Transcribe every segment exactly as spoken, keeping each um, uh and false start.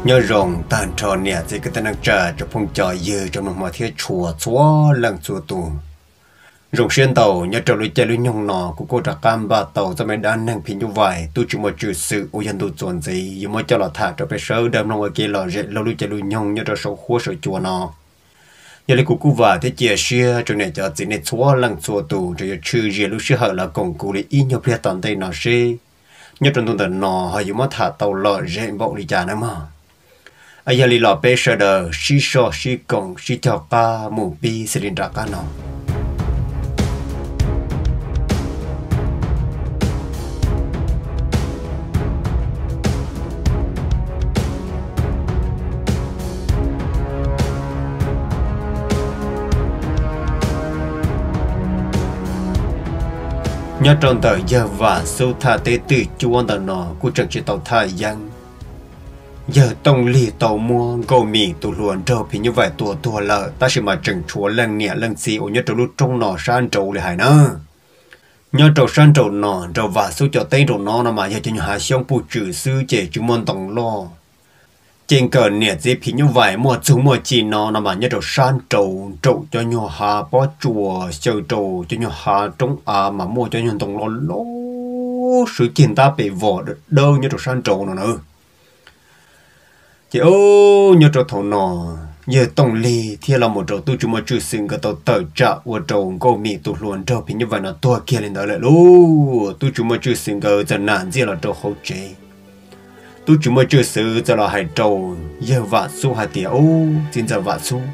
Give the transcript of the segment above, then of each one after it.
nhớ rồng tàn tròn nè thì cái tên trả cho phong trò dư trong một thiết chùa chúa lần chùa tù rồng xuyên tàu nhớ trò lưỡi chơi lưỡi nhung nọ của cô trạc cam ba tàu cho mấy đàn năng pin như vậy tôi chỉ một chữ sự ô dân tôi chuẩn gì dù mới cho là thả cho bé sớ đâm lòng ở kia là dễ lâu lưỡi chơi lưỡi nhung nhớ trò sâu khua sợi chùa nọ nhớ lấy của cô và thế chia xia cho này cho chỉ này chúa lần chùa tù cho chữ gì lúc xưa là công cụ để in nhau phía tận đây nọ xí nhớ trong tuần nọ họ dù mới thả tàu lọ dễ bộ đi trả nữa mà ai giờ li lọ bé sờ đờ xí sọ xí còng xí chọc ca mù pi xí đình trả ca nọ nhớ trong tờ giờ và sâu thả tế từ chuông tờ nọ của trận chỉ tàu thải giang giờ tông lì tàu mua gầu mì tụ luồn trâu thì như vậy tua tua lợ ta sẽ mà trận chúa lần nhẹ lần xì ô nhớ trâu lúc trong nọ san trâu lại hải nơ nhớ trâu san trâu nọ trâu và sâu cho tay trâu nọ mà giờ cho nhà hàng xong phụ trừ sư chế chú môn tổng lo trên cờ nhẹ dễ thì như vậy mua chúng mua chỉ nọ mà nhớ trâu san trâu trâu cho nhà hà bó chùa sầu trâu cho nhà hà trong à mà mua cho nhà tổng lo lố sự kiện ta bị vỏ đâu nhớ trâu san trâu nữa nữa chị ô nhớ trâu thầu nọ giờ tổng lì thì là một trâu tôi chỉ mà chữ sinh cái tàu tờ trả của trâu gầu mì tôi luôn trâu thì như vậy là tôi kia lên đó lại luôn tôi chỉ mà chữ sinh cái chân nạn gì là trâu hậu chế tôi chỉ mà chữ sự cho là hai trâu giờ vạ su hai tiền ô xin giờ vạ su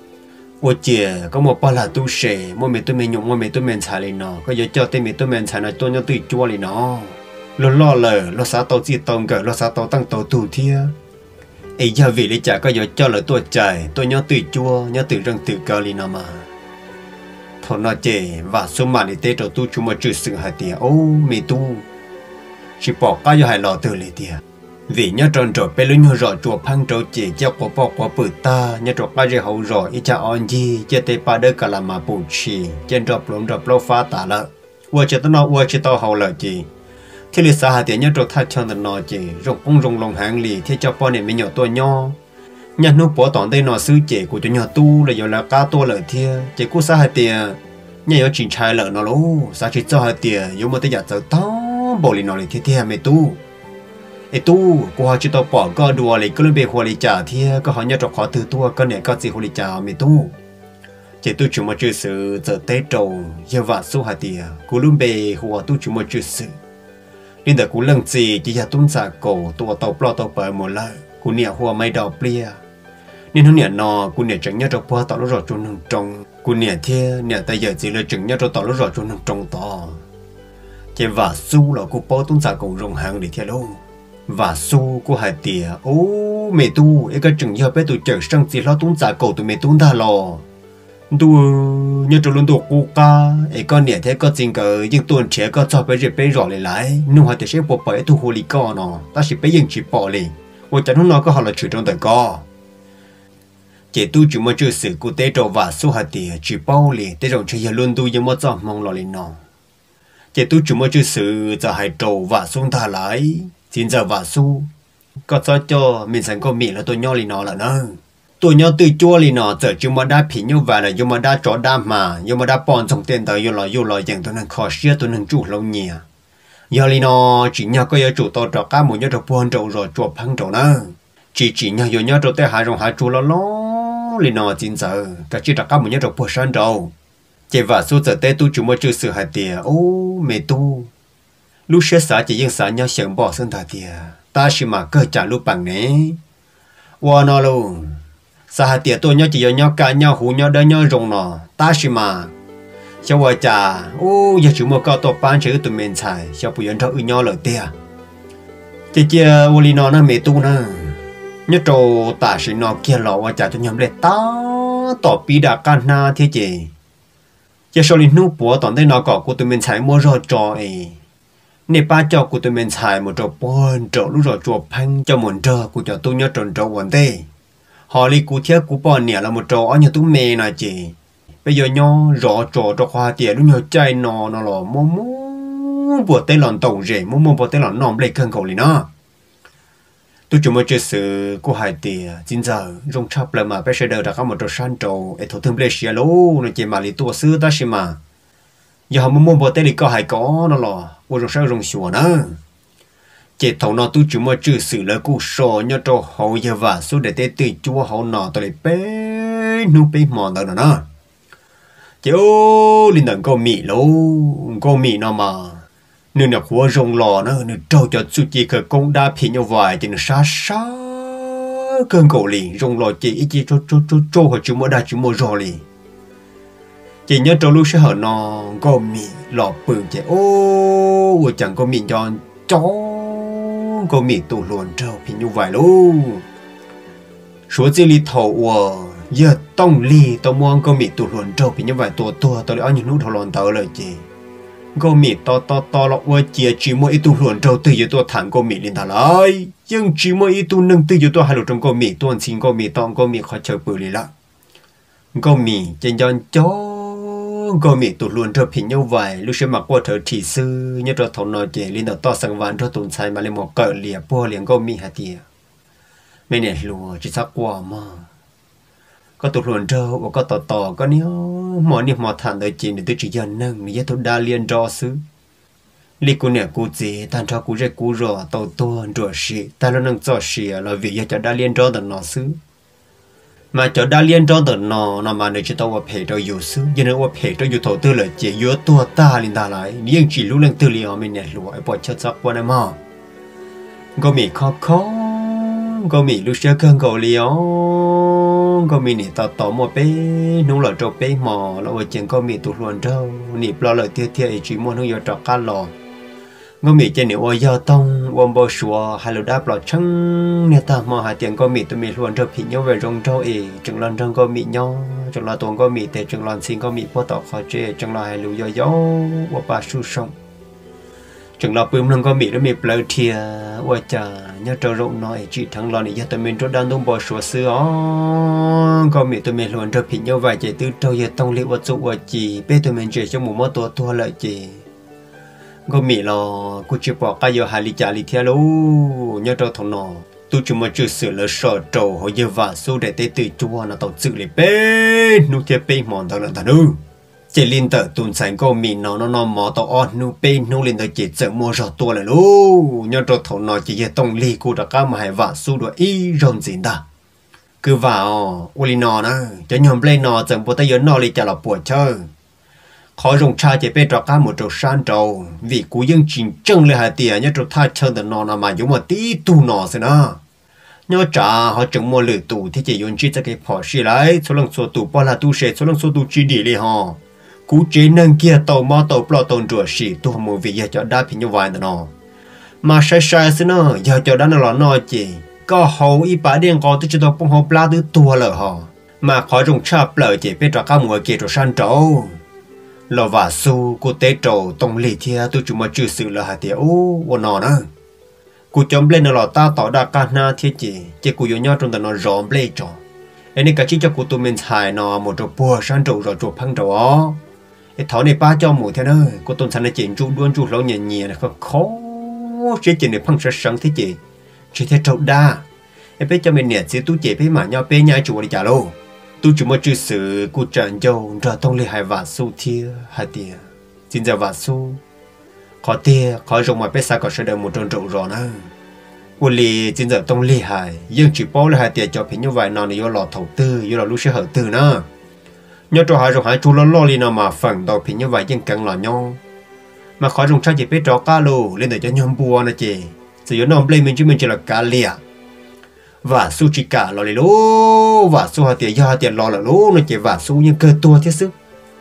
ô chị có một bao là tôi sẽ mỗi mấy tôi mình nhung mỗi mấy tôi mình xài lên nó có giờ cho tên mấy tôi mình xài nó tôi nhớ từ chua lên nó lo lo lờ lo sao tàu gì tàu cái lo sao tàu tăng tàu tù thia ấy giờ vì lý trả có giờ cho là tôi chạy tôi nhớ từ chua nhớ từ răng từ cao li nào mà thôi nó chè và số mà đi tết rồi tôi chúng mà chữ sự hai tiền ô mì tu chỉ bỏ cái giờ hai lọ từ lấy tiền vì nhớ tròn tròn bé lớn nhớ rõ chùa phăng trâu chè cho quả bỏ quả bự ta nhớ tròn cái gì hậu rõ ít cha on gì chơi tê pa đỡ cả là mà bù chi trên tròn lốm tròn lâu phá tả lợ qua chơi tao nó qua chơi tao hậu lợ gì thì lý xã hạt tiền nhớ trâu thay cho tao nó chỉ rong bông rong lòng hàng lì thì cho bọn này mới nhỏ tôi nho nhớ nút bỏ tỏng đây nó xứ chè của cho nhỏ tu là giờ là cá to lợi thia chỉ cú xã hạt tiền nhớ ở chỉnh trai lợi nó lố xã chỉ cho hạt tiền nếu mà tới giờ tới to bỏ lì nó lì thia thia mày tu ấy tu cô họ chỉ tao bỏ có đùa lì cứ lên bề hoa lì trả thia có họ nhớ trâu khó từ tua có này có gì hoa lì trả mày tu chỉ tu chúng mà chữ sự giờ tết trâu giờ vả số hạt tiền cú lên bề hoa tu chúng mà chữ sự nên để cú lần gì chỉ là tuân giả cổ tua tàu plo tàu bờ một lần cú nhẹ hoa mây đào plia nên nó nhẹ nọ cú nhẹ chẳng nhớ trâu qua tàu nó rõ trôn nâng trồng cú nhẹ thia nhẹ tay giờ chỉ là chẳng nhớ trâu tàu nó rõ trôn nâng trồng to chỉ vả su là cú bao tuân giả cổ rồng hàng để thia luôn và su của hai tia ô mẹ tu ấy cái chừng giờ bé tụi chờ sang gì lo tuân giả cổ tụi mẹ tuân ta lo tu nhớ trâu luôn tu cô ca ấy con nhẹ thế có chính cái nhưng tuần trẻ có cho bé dễ bé rõ lại lại nhưng họ thì sẽ bỏ bé tu hồ lý co nó ta sẽ bé nhưng chỉ bỏ liền và chẳng nó có họ là chủ trong đời co chỉ tu chỉ mới chưa sự cụ thể trâu và su hai tia chỉ bao liền thế rồi chỉ luôn tu nhưng mà cho mong lo liền nó chỉ tu chỉ mới chưa sự cho hai trâu và xuống thả lại xin giờ và su có cho cho mình sẵn có miệng là tôi nhau lì nó là nó tôi nhau từ chua lì nó giờ chúng mà đã phí như vậy là chúng mà đã chó đam mà chúng mà đã bòn trong tiền tới yêu là yêu là dạng tôi nên khó xia tôi nên chủ lâu nhỉ giờ lì nó chỉ nhau có yêu chủ tôi cho cá một nhau cho buồn trâu rồi chuột phăng trâu nữa chỉ chỉ nhau yêu nhau cho tới hai rồng hai chủ lo lo lì nó xin giờ cả chỉ cho cá một nhau cho buồn san trâu chỉ và su giờ tết tôi chúng mà chưa sự hại tiền ô mẹ tu lúc xưa xã chỉ riêng xã nhau想bỏ sinh thà tiệt ta chỉ mà cơ trả lúc bằng này qua nó luôn xã tiệt tôi nhau chỉ nhau cả nhau hú nhau đỡ nhau rồng nó ta chỉ mà cho vợ cha ô giờ chúng một câu tập ban chữ tụi mình xài cho phụ nhân thợ nhau lợi tiệt chỉ chỉ vô lý nó nó mẹ tu nè nhớ trâu ta chỉ nó kia lọ vợ cha cho nhau lên ta tỏ pi đã can na thế chị giờ sau này nụ bùa tận đây nó có của tụi mình xài mua rồi trò ấy nè ba cho của tụi mình xài một trò bồn trò lúc rồi trò phăng cho một trò của cho tôi nhớ tròn trò vấn đề họ đi cụ thiết của bọn nè là một trò ở nhà tôi mẹ này chị bây giờ nhau rõ trò trò khoa tiền lúc nhau chạy nó nó là mua mua bữa tây lòn tàu rể mua mua bữa tây lòn nòng lấy cân cầu liền nó tôi chỉ mới chơi sự của hai tiề chính giờ rong chắp lại mà bây giờ đã có một trò san trầu để thủ thương bê xia lố nó chỉ mà lý tua xưa ta xí mà giờ họ muốn mua bộ tê đi có hai có nó lò của rong sao rong xùa nữa chỉ thầu nó tôi chỉ mới chơi sự là cú sò nhớ trò hậu giờ và số để tê từ chúa hậu nọ tôi lại bé nu bé mòn đó nữa chứ linh đằng có mì lố có mì nó mà nếu là khua rong lò nó nếu trâu cho chú chỉ khởi công đa phi nhau vài thì nó xa xa cơn cổ lì rong lò chỉ ít chỉ cho cho cho cho họ chỉ mua đa chỉ mua rò lì chỉ nhớ trâu lúc sẽ hở nó có mì lò bự chứ ô chẳng có mì cho chó có mì tủ luồn trâu phi nhau vài luôn số chỉ lì thầu à giờ tông lì tao mua có mì tủ luồn trâu phi nhau vài tua tua tao lấy những nút thầu luồn tao lời chị có mì to to to lọ qua chia chỉ mỗi ít tu luồn trâu từ giờ tôi thẳng có mì lên thà lại nhưng chỉ mỗi ít tu nâng từ giờ tôi hai lục trong có mì tuần xin có mì to có mì khó chờ bự lì lắm có mì trên giòn chó có mì tu luồn trâu phi nhau vài lúc sẽ mặc qua thở chỉ sư nhớ cho thằng nó chỉ lên đầu to sang ván cho tuần sai mà lên một cỡ lìa po liền có mì hạt tiề mấy nè lùa chỉ sắc qua mà có tụt luồn trâu và có tò tò có nhớ mỏ niệm mỏ thản đời chỉ để tôi chỉ dần nâng để tôi đa liên cho xứ li cô nè cô gì tan cho cô dễ cô rò tàu tuôn rửa xì ta nó nâng cho xì là vì cho đa liên cho tận nó xứ mà cho đa liên cho tận nó nó mà để cho tao vào phe cho yêu xứ cho nên vào phe cho yêu thầu tư là chỉ yêu tua ta liên ta lại riêng chỉ lúc lần tư liệu mình nè lụa bỏ chất sắc qua này mà có mì khó khó có mì lúc xưa cơn cầu liao có mì nè tao tỏ một bé nung lợn trâu bé mò là ở trên có mì tụt luồn trâu nè lo lợi tiêu tiêu chỉ muốn hướng vô trọ cá lò có mì trên nè ở giao tông ôm bao sủa hai lô đáp lò trắng nè ta mò hai tiền có mì tụi mì luồn trâu phì nhau về rong trâu ế chừng lần trâu có mì nhau chừng là tuần có mì tệ chừng lần xin có mì bao tọt khó chơi chừng là hai lô gió gió và ba su sông chừng là bướm lần có mì nó mì pleu thìa ôi chà nhớ trâu rộng nói chỉ thằng lò này giờ tụi mình trâu đan đông bò sủa xưa có mì tụi mình luôn trâu phì nhau vài chạy từ trâu giờ tông liệu vật dụng ở chỉ bé tụi mình chỉ cho một món tua tua lại chỉ có mì lò cô chỉ bỏ cái giờ hai lít chả lít theo luôn nhớ trâu thằng nọ tôi chỉ mới chịu sửa lỡ sợ trâu hồi giờ vả số để tê từ chua là tàu tự lấy bé nút theo bé mòn tao là tao nu chỉ liên tờ tuần sáng có mì nó nó nó mò tao on nu pe nu liên tờ chỉ sợ mua rõ tua lại luôn nhớ cho thầu nó chỉ tông ly cô đã cá mà hay vả su đuổi y rồng gì ta cứ vào uli nó nè cho nhom play nó chẳng bố tay nhớ nó li chả là bùa chơi khó dùng cha chỉ pe trọ cá một trâu san trâu vì cú dân chỉnh chân lên hai tia nhớ trâu thay chân tờ nó mà giống một tí tu nó xem nào nhớ trả họ chẳng mua lửa tủ thì chỉ dùng chỉ cho cái phỏ xì lại số lần số tủ bao là tu sệt số lần số tủ chỉ đi đi họ cú chế nâng kia tàu mò tàu plo tàu rửa xì tu một vị giờ cho đa phi như vậy nó mà sai sai xí nó giờ cho đa nó là nó chỉ có hậu y bả đen có tôi chỉ tàu bông hậu pla thứ tua lợ họ mà khỏi dùng chạp lợ chỉ biết cho các mùa kia cho san trâu lò vả su cô tế trâu tông lì thia tôi chỉ mà chữ sự là hạt tiệt ô ô nó nữa cú chấm lên nó là ta tỏ đa ca na thiết chỉ chỉ cú dùng nhau trong tận nó rộm lên cho anh ấy cả chỉ cho cú tụi mình xài nó một chỗ bùa san trâu rồi chỗ phăng trâu ó cái thỏ này ba cho mùi thế đó cô tôn sản này chuyện chú đuôn chú lâu nhẹ nhẹ là khó chế chuyện này phăng sẽ sáng thế chị chỉ thế trâu đa em biết cho mình nè sẽ tu chế với mà nhau bé nhai chủ đi trả lô tu chủ mà chữ sự cô trần dâu ra tông lì hai vạt su thia hai tia xin chào vạt su khó tia khó dùng mà bé xa có sẽ được một tròn trâu rồi nè cô lì xin chào tông lì hai nhưng chỉ bao là hai tia cho phải như vậy nó này vô lò thầu tư vô lò lúc sẽ hở tư nữa nhớ cho hai rồi hai chú lo lo li nào mà phần đầu thì như vậy nhưng cần là nhau mà khỏi dùng trang chỉ biết cho cá lô lên để cho nhom bùa nè chị sử dụng nôm play mình chứ mình chỉ là cá lìa và su chỉ cả lo li lô và su hai tiền hai tiền lo là lô nè chị và su nhưng cơ tua thế sức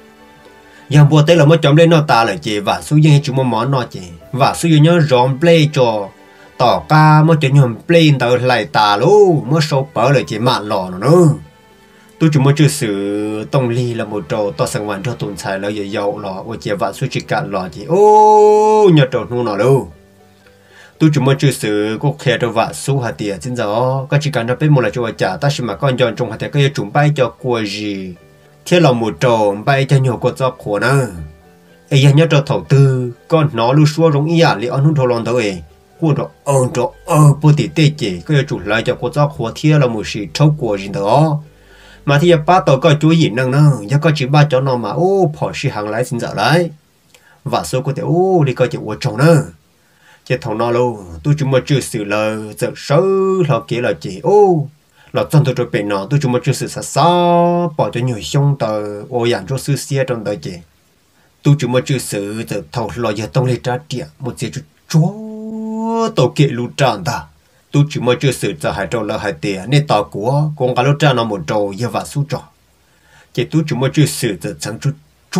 nhom bùa tới là mới chấm lên nó ta là chị và su nhưng chúng món món nó chị và su nhớ rong play cho tỏ ca mới cho nhom play tao lại ta lô mới số bở lại chị mạn lò nữa tôi chỉ mới chữ sự tông ly là một trâu to sang hoàn cho tồn tại là giờ giàu lò và chỉ vạn số chỉ cạn lò chỉ ô nhớ trâu nu nào đâu tôi chỉ mới chữ sự có khe cho vạn số hạt tiền xin rõ các chỉ cần cho biết một là cho trả ta chỉ mà con chọn trong hạt tiền cái chúng bay cho qua gì thế là một trâu bay cho nhiều con gió khổ nè ấy nhớ trâu thầu tư con nó lưu xua rong ý à li ăn hút thầu lon thôi cô đó ơn đó ờ bố tí tê chị cái chủ lại cho cô cho khóa thiê là một sự trâu của gì đó mà thì ba tàu có chú gì năng năng giờ có chỉ ba cho nó mà ô bỏ sự hàng lái xin dở lại và số có thể ô đi coi chuyện của chồng nữa chỉ thằng nó luôn tôi chỉ mới chưa xử lời giờ sớm là kia là chị ô là chân tôi cho bên nó tôi chỉ mới chưa xử xa xa bỏ cho nhiều xong tờ ô dàn cho sư xe trong đời chị tôi chỉ mới chưa xử giờ thầu lo giờ tông lên trả tiền một chiếc chúa tàu kia lũ tràn ta tôi chỉ mới chưa xử giờ hai trâu là hai tiền nên tàu của con cá lũ tràn nó một trâu giờ và số trò chỉ tôi chỉ mới chưa xử giờ chẳng chút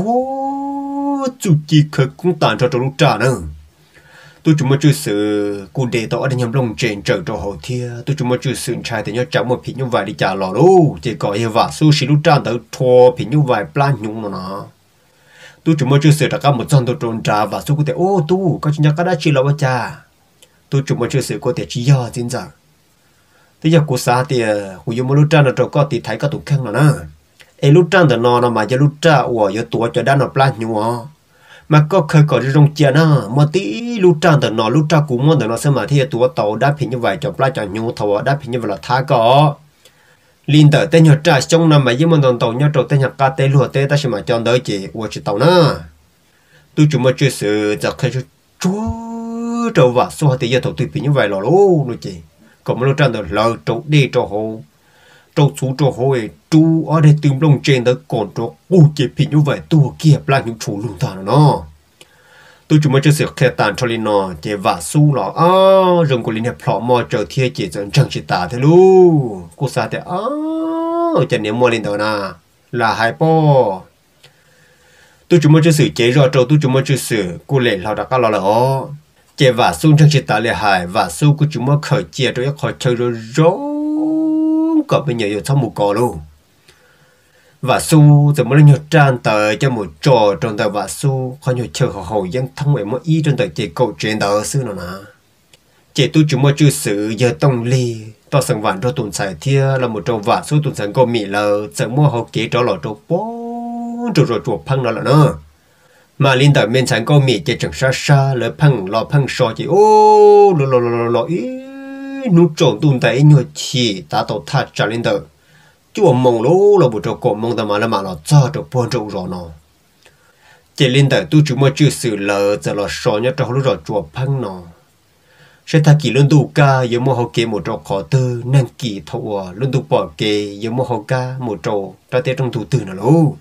chúa chú chỉ khởi cũng tàn cho trâu lũ tràn nữa tôi chỉ mới chưa xử cụ đề tao ở đây nhầm lông trên trời cho hồ thia tôi chỉ mới chưa xử trai thì nhớ cháu một phí như vậy đi trả lò luôn chỉ có như vậy su xí lũ tràn tới thua phí như vậy plan nhung nó tôi chỉ mới chưa xử đã có một trăm tôi trốn trả và su có thể ô tu có chuyện cái đó chỉ là what cha tôi chỉ mới chưa xử có thể chỉ do chính giờ bây giờ cô xã thì cô yêu một lũ tràn rồi có thì thấy có tụ khang nữa ấy lũ tràn thì nó nó mà giờ lũ tràn ủa giờ tuổi cho đàn nó plan nhung mà có khởi có trong chia na mà tí lũ tràn từ nó lũ tràn cũng muốn từ nó xem mà thì tuổi tàu đã phình như vậy cho plei cho nhau thầu đã phình như vậy là thà có liên tới tên nhớ trả trong năm mà những món tàu nhớ trâu tên nhớ cá tê lúa tê ta xem mà chọn đợi chị qua chỉ tàu na tôi chỉ mới chưa sự giặc khởi cho chúa trâu và số thì giờ thầu tôi phình như vậy là luôn rồi chị còn lũ tràn từ lợn trâu đi trâu hồ trâu chú trâu hồ ấy chú ở đây tìm lông trên tới còn trâu u chế phình như vậy tôi kia plei những chủ luôn thà nó tôi chỉ mới chơi sự khéo tàn cho linh nó chế vả su lọ à rừng của linh này phò mò chờ thiê chế dẫn chẳng chỉ tả thế lu cô sa thế à cho nên mua linh đó na là hai po tôi chỉ mới chơi sự chế rồi trâu tôi chỉ mới chơi sự cô lệ lao đã cá lọ lọ chế vả su chẳng chỉ tả lệ hại vả su cô chỉ mới khởi chế rồi khỏi chơi rồi rốt có bây giờ giờ xong một cò luôn và su giờ mới nhớ tràn tới cho một trò trong tờ và su khó nhớ chờ họ hậu dân thông ấy mỗi ý trong tờ chỉ câu chuyện đó xưa nào nè chỉ tôi chỉ mới chưa xử giờ tông ly to sẵn vạn cho tuần xài thia là một trò và su tuần sẵn có mì lờ giờ mua họ kế cho lọ trò bó trò trò trò phăng đó là nữa mà liên tờ bên sẵn có mì chỉ chẳng xa xa lỡ phăng lọ phăng sò chỉ ô lọ lọ lọ lọ ý nút trộn tuần tay nhớ chỉ ta tổ thật trả liên tờ chúa mong lố là một trò cổ mong ta mà là mà nó cho trò buồn trâu rồi nó chỉ liên tới tôi chúng mới chưa xử lỡ giờ là sò nhớ trò lúc rồi chùa phăng nó sẽ thay kỳ luôn tu ca giờ mua họ kê một trò khó tư năng kỳ thọ luôn tu bỏ kê giờ mua họ ca một trò ra tết trong thủ tử nó lố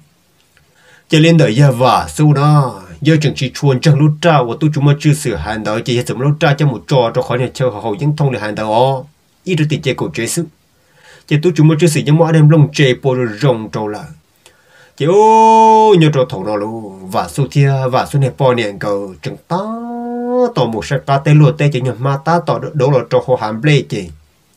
chỉ liên tới giờ vả su đó giờ chẳng chỉ chuồn chẳng lúc trao và tôi chúng mới chưa xử hành đó chỉ giờ lúc trao cho một trò trò khó nhà chơi họ hậu những thông để hành đó ít được tiền chơi cổ chế sức chỉ tôi chúng mới chưa xử những món đem lông chè bò rồi rồng trâu là chỉ ô nhớ trâu thầu nó luôn và số thia và số này bò nền cầu chẳng ta tỏ một sắc cá tê lúa tê chỉ nhờ ma ta tỏ đâu là trâu hồ hàm lê chỉ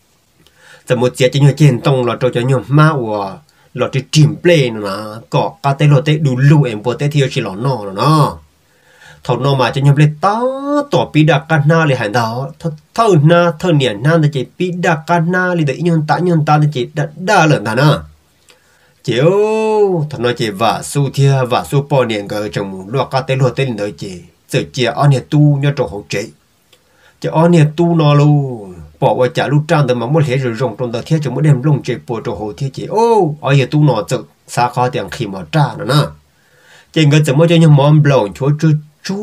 giờ một chiếc chỉ nhờ trên tông là trâu cho nhờ ma của là chỉ chìm lê nữa cọ cá tê lúa tê đủ lù em bò tê thia chỉ lọ nọ nó thầu nó mà cho nhầm lên ta tỏ pi đặc can na li hành đó thơ na thơ niệm na thì chỉ pi đặc can na li để nhân ta nhân ta thì chỉ đa đa lần ta na chiếu thằng nó chỉ vả su thia vả su po niệm cái trong loa cá tê lúa tê lên đời chỉ giờ chỉ ở niệm tu nhớ trò hậu chế chỉ ở niệm tu nó luôn bỏ qua trả lúc trang từ mà muốn hết rồi rong trong đời thia chúng mới đem lông chế bộ trò hậu thia chỉ ô ở niệm tu nó tự xa khó tiền khi mà trả nữa na chỉ người chỉ mới cho những món blòng chúa chúa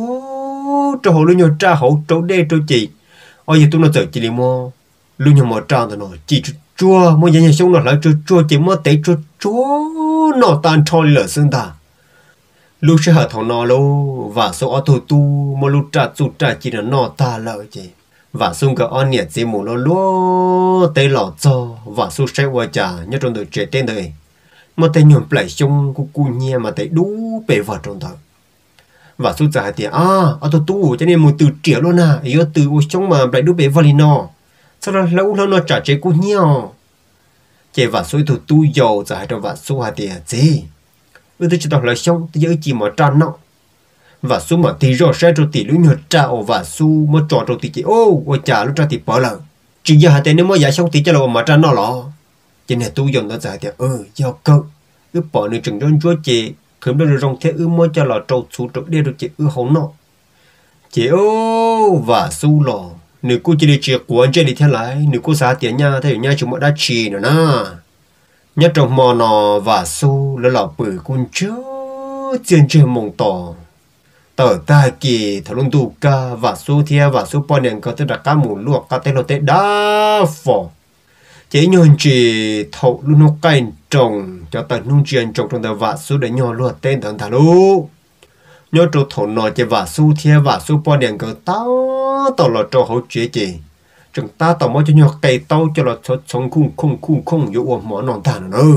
chúa cho họ luôn nhớ tra hậu trâu đê trâu chị ôi giờ tôi nói chỉ li mua luôn nhớ một trang rồi chỉ chúa mua nhà nhà sống nó lại chúa chúa chỉ mua té chúa chúa nó tan thôi lỡ xương ta lúc sẽ hợp thằng nó luôn và số ở thủ tu mua lúc trả tụt trả chỉ là nó ta lỡ chị và xung cái on nhiệt gì mù nó luôn té lọ cho và số sẽ qua trả nhớ trong đời trẻ tên đời mà té nhổm lại chung cu cu nhẹ mà té đủ bể vào trong đời và số giải thì à ở tôi tu cho nên một từ triệu luôn à yếu từ trong mà lại đứa bé valino sau đó lâu lâu nó trả chế của nhau chế và số từ tu dầu giải cho và số hạt tiền gì tôi chỉ đọc là xong tôi giữ chỉ mà tràn nó và số mà thì rồi sẽ cho tỷ lũ nhật trả và số mà trò cho tỷ chỉ ô và trả lúc trả thì bỏ lỡ chỉ giờ hạt tiền nếu mà giải xong thì cho là mà tràn nó lọ cho nên tu dùng nó giải thì ừ do cơ cứ bỏ nơi chừng đơn chúa chế khởi đầu rong thế ư mới cho là trâu chú trâu đê được chị ư hậu nọ chị ô và su lò nếu cô chỉ đi chia cuốn chơi đi theo lại nếu cô xả tiền nha thì nha chúng đã chỉ nữa na nhất trong mò nọ và su là lọ bự con chớ trên chơi mông tỏ tờ ta kỳ thằng luôn tu ca và su thia và su bao年có tới đặt cá mù luộc cá tê lô tê đá phò chế nhon chỉ thầu luôn nó cay trồng cho tận nông chuyên trồng trong tờ và su để nhon luộc tên thằng thằng lu nhớ chỗ thầu nọ chế và su thia và su bao年có tao tao là cho hậu chế chế chúng ta tao mới cho nhon cây tao cho là cho sống khung khung khung khungอยู่อมหมอนอนtàn nữa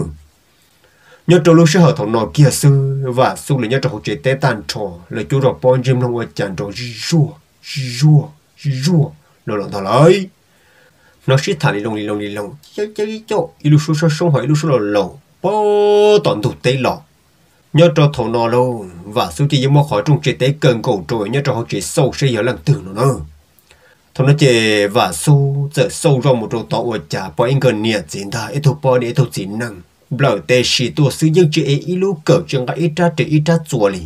nhớ cho lúc sau thằng nọ kia sư và su là nhớ cho hậu chế tế tàn trò là chú rồi bao nhiêu năm qua chẳng trò rùa rùa rùa rồi là thằng ấy nó sẽ thả đi lông đi lông đi lông chơi chơi chơi ilu su su sống hỏi ilu su lò lò bao toàn tụt tế lò nhớ cho thằng nọ luôn và su chỉ dùng một khỏi trong chế tế cần cổ rồi nhớ cho hậu chế sâu sẽ giờ lần từ nữa thằng nó chế và su giờ sâu ra một chỗ tao ở nhà bao anh cần nhiệt gì ta ít thôi bao để thôi gì năng bờ tê xì tua sư dân chữ ấy ilu cỡ trường cái ít ra để ít ra chùa li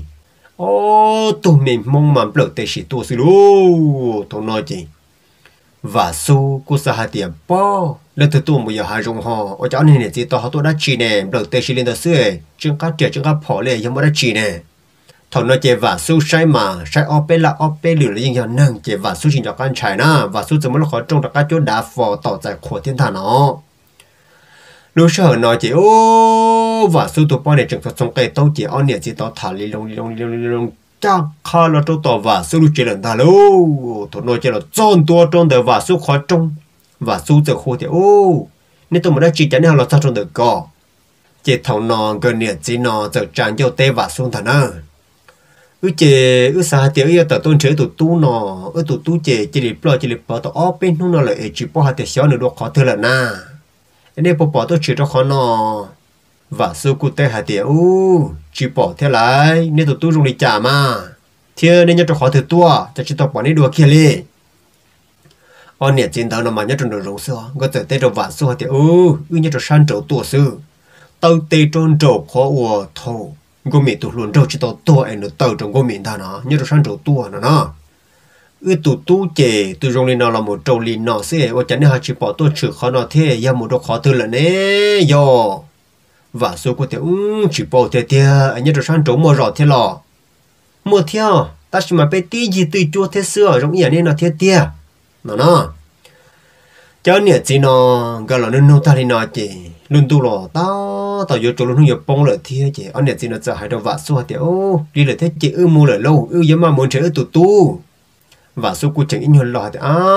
ô tụi mình mong mà bờ tê xì tua sư lu thằng nói gì và su cô sa hạt tiền po lên từ tụi bây giờ hai rong họ ở chỗ này này chỉ tao họ tôi đã chỉ nè bờ tê xì lên từ xưa trường cá trẻ trường cá phò lênยังไม่ได้chỉ nè thằng nói chế và su sai mà sai ở bên là ở bên lửa làยังยังnăng chế và su chỉ cho con trai na và su chỉ muốn là khó trông được cái chỗ đá phò tỏ tại khổ thiên thản nó lúc sau nói chị ô và số tụ bao này chẳng trong cái tàu chỉ ở nhà chỉ tàu thả đi lông đi lông đi lông đi lông chắc khá là tàu tàu và số lúc chỉ lần thả lâu tụi nói chỉ là tròn tua tròn đời và số khó trông và số giờ khô thì ô nên tụi mình đã chỉ cho nên là sao tròn được co chỉ thầu nọ gần nhà chỉ nọ giờ trang cho tê và xuống thằng nào ư chế ư sao tiểu yêu tàu tôn chế tụi tu nọ ư tụi tu chế chỉ để bỏ chỉ để bỏ tàu ở bên nó lại chỉ bỏ hạt tiểu xíu nữa được khó thưa là na nên bỏ bỏ tôi chỉ cho khó nọ và sư cụ tê hạt tiền u chỉ bỏ thế lại nên tụi tôi dùng đi trả mà thế nên nhớ cho khó thử tua cho chỉ tao bỏ đi đùa kia đi on nhiệt chiến thắng nó mà nhớ trong đồ rồng xưa có thể tê trong vạn xưa hạt tiền u u nhớ cho san trâu tua sư tao tê trong trâu khó ua thô có miệng tụi luôn trâu chỉ tao tua anh nó tao trong có miệng ta nó nhớ cho san trâu tua nó nó ư tụ tu chè tụ rong lên nào là một trâu lìn nọ xí ở chân này họ chỉ bỏ tôi chữ khó nọ thế ya một đồ khó từ là nè yo và số của tiểu chỉ bỏ thế thế anh nhớ sang trống mua rõ thế lọ mua theo ta chỉ mà bé tí gì từ chua thế xưa giống như này nó thế thế nó nó cho nên chỉ nó gọi là nên nô ta đi nó chè luôn tu lọ tao tao vô chỗ luôn không vô bông lợi thế chè anh nhớ chỉ nó giờ hai đầu vạ số tiểu đi lợi thế chè ư mua lợi lâu ư giống mà muốn chơi ư tụ tu và số cụ chẳng ít nhiều lọ thì à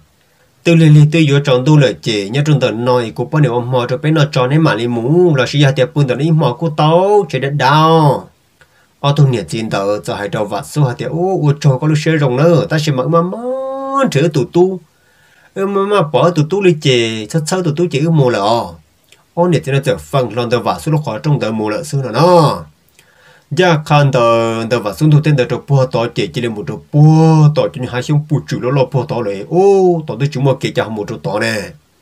từ lên lên từ vô tròn tu lợi chế nhớ trong tận nói cụ bao nhiêu mò cho bên nó tròn ấy mà đi mũ là sử dụng tiền bún tận ấy mò cụ tao chơi đất đào ở thôn nhà chiến tờ giờ hai đầu và số hạt tiền ô ô trò có lúc xe rồng nữa ta sẽ mở mà mà chữ tụ tu mà mà bỏ tụ tu đi chế sao sao tụ tu chế mù lợ ở nhà chiến nó giờ phần lần tờ và số lúc khó trong tờ mù lợ xưa nữa nó gia khăn tờ tờ và xuống thu tên tờ trò bùa tỏ chế chỉ là một trò bùa tỏ cho những hai xong bùa chữ nó lo bùa tỏ lại ô tỏ tới chúng mà kể cho một trò tỏ nè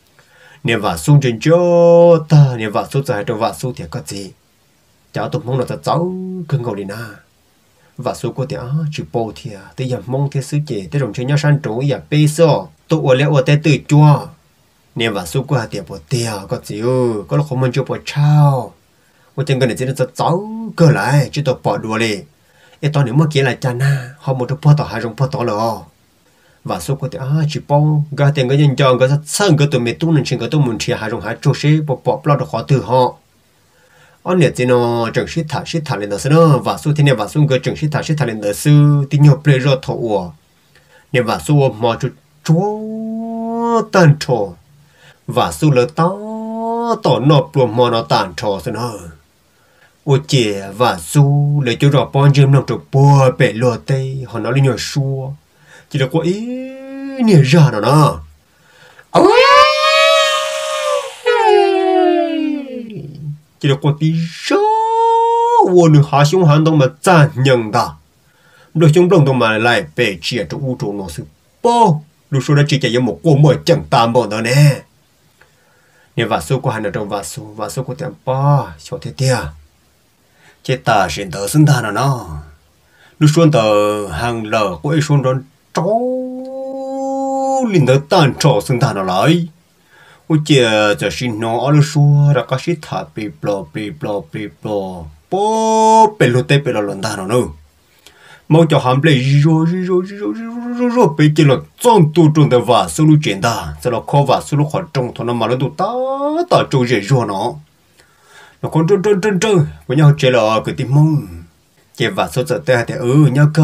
nè và xuống trên chỗ ta nè và xuống dài trò và xuống thì có gì cháu tôi mong là ta cháu cưng cầu đi na và xuống có thể à chữ bùa thì à tới giờ mong thế sứ chế tới đồng chơi nhau san trổ giờ bê so tôi ở lẽ ở tới từ chua nè và xuống có hạt tiền bùa tiền có gì ư có là không muốn cho bùa trao我整个人真的是早过来，知道跑路嘞。一到你莫见来家呐，好么多跑到还容跑到了哦。và số có thể à chỉ bao gà tiền cái nhân chọn cái sân cái tụi mình tu nên chuyện cái tụi mình chỉ hai trong hai chỗ sẽ bỏ bỏ lo được khó từ họ. anh nhớ gì nó chẳng sĩ thả sĩ thả lên đó nữa và số thế này và số cái chẳng sĩ thả sĩ thả lên đó sư thì nhiều plei rồi thầu. nên và số mà chú chúa tan trò và số lỡ to tỏ nộp luôn mà nó tan trò rồi nữa. ô chè và su lấy chỗ rõ bao nhiêu năm trục bùa bể lùa tây họ nói lên nhiều xua chỉ là có ý nhiều ra nó nó chỉ là có tí số vô nửa hạ xuống hành động mà chán nhận ta đôi chúng đồng đồng mà lại bể chia cho u trụ nó sự bao lúc số đã chỉ chạy một cô mới chẳng tam bọn đó nè nên và su có hành ở trong và su và su có tiền ba cho thế tia chế ta xin tờ sinh thà nó lúc xuân tờ hàng lờ có ấy xuân đón trâu linh đỡ tan trò xưng thà nó lại ôi chè giờ xin nó ở lúc xưa đã có sĩ thà bị blo bị blo bị blo bố bị lụt tê bị lụt lần thà nó nữa mau cho hàm lệ rồi rồi rồi rồi rồi rồi bị chỉ là trong tu trong đời vả số lúc chuyện ta sẽ là khó vả số lúc khỏi trong thằng nó mà nó tụ ta ta trâu dễ rồi nó nó còn trơn trơn trơn trơn với nhau chơi là cái tim mông chơi vả số giờ tê thì ừ nhau cơ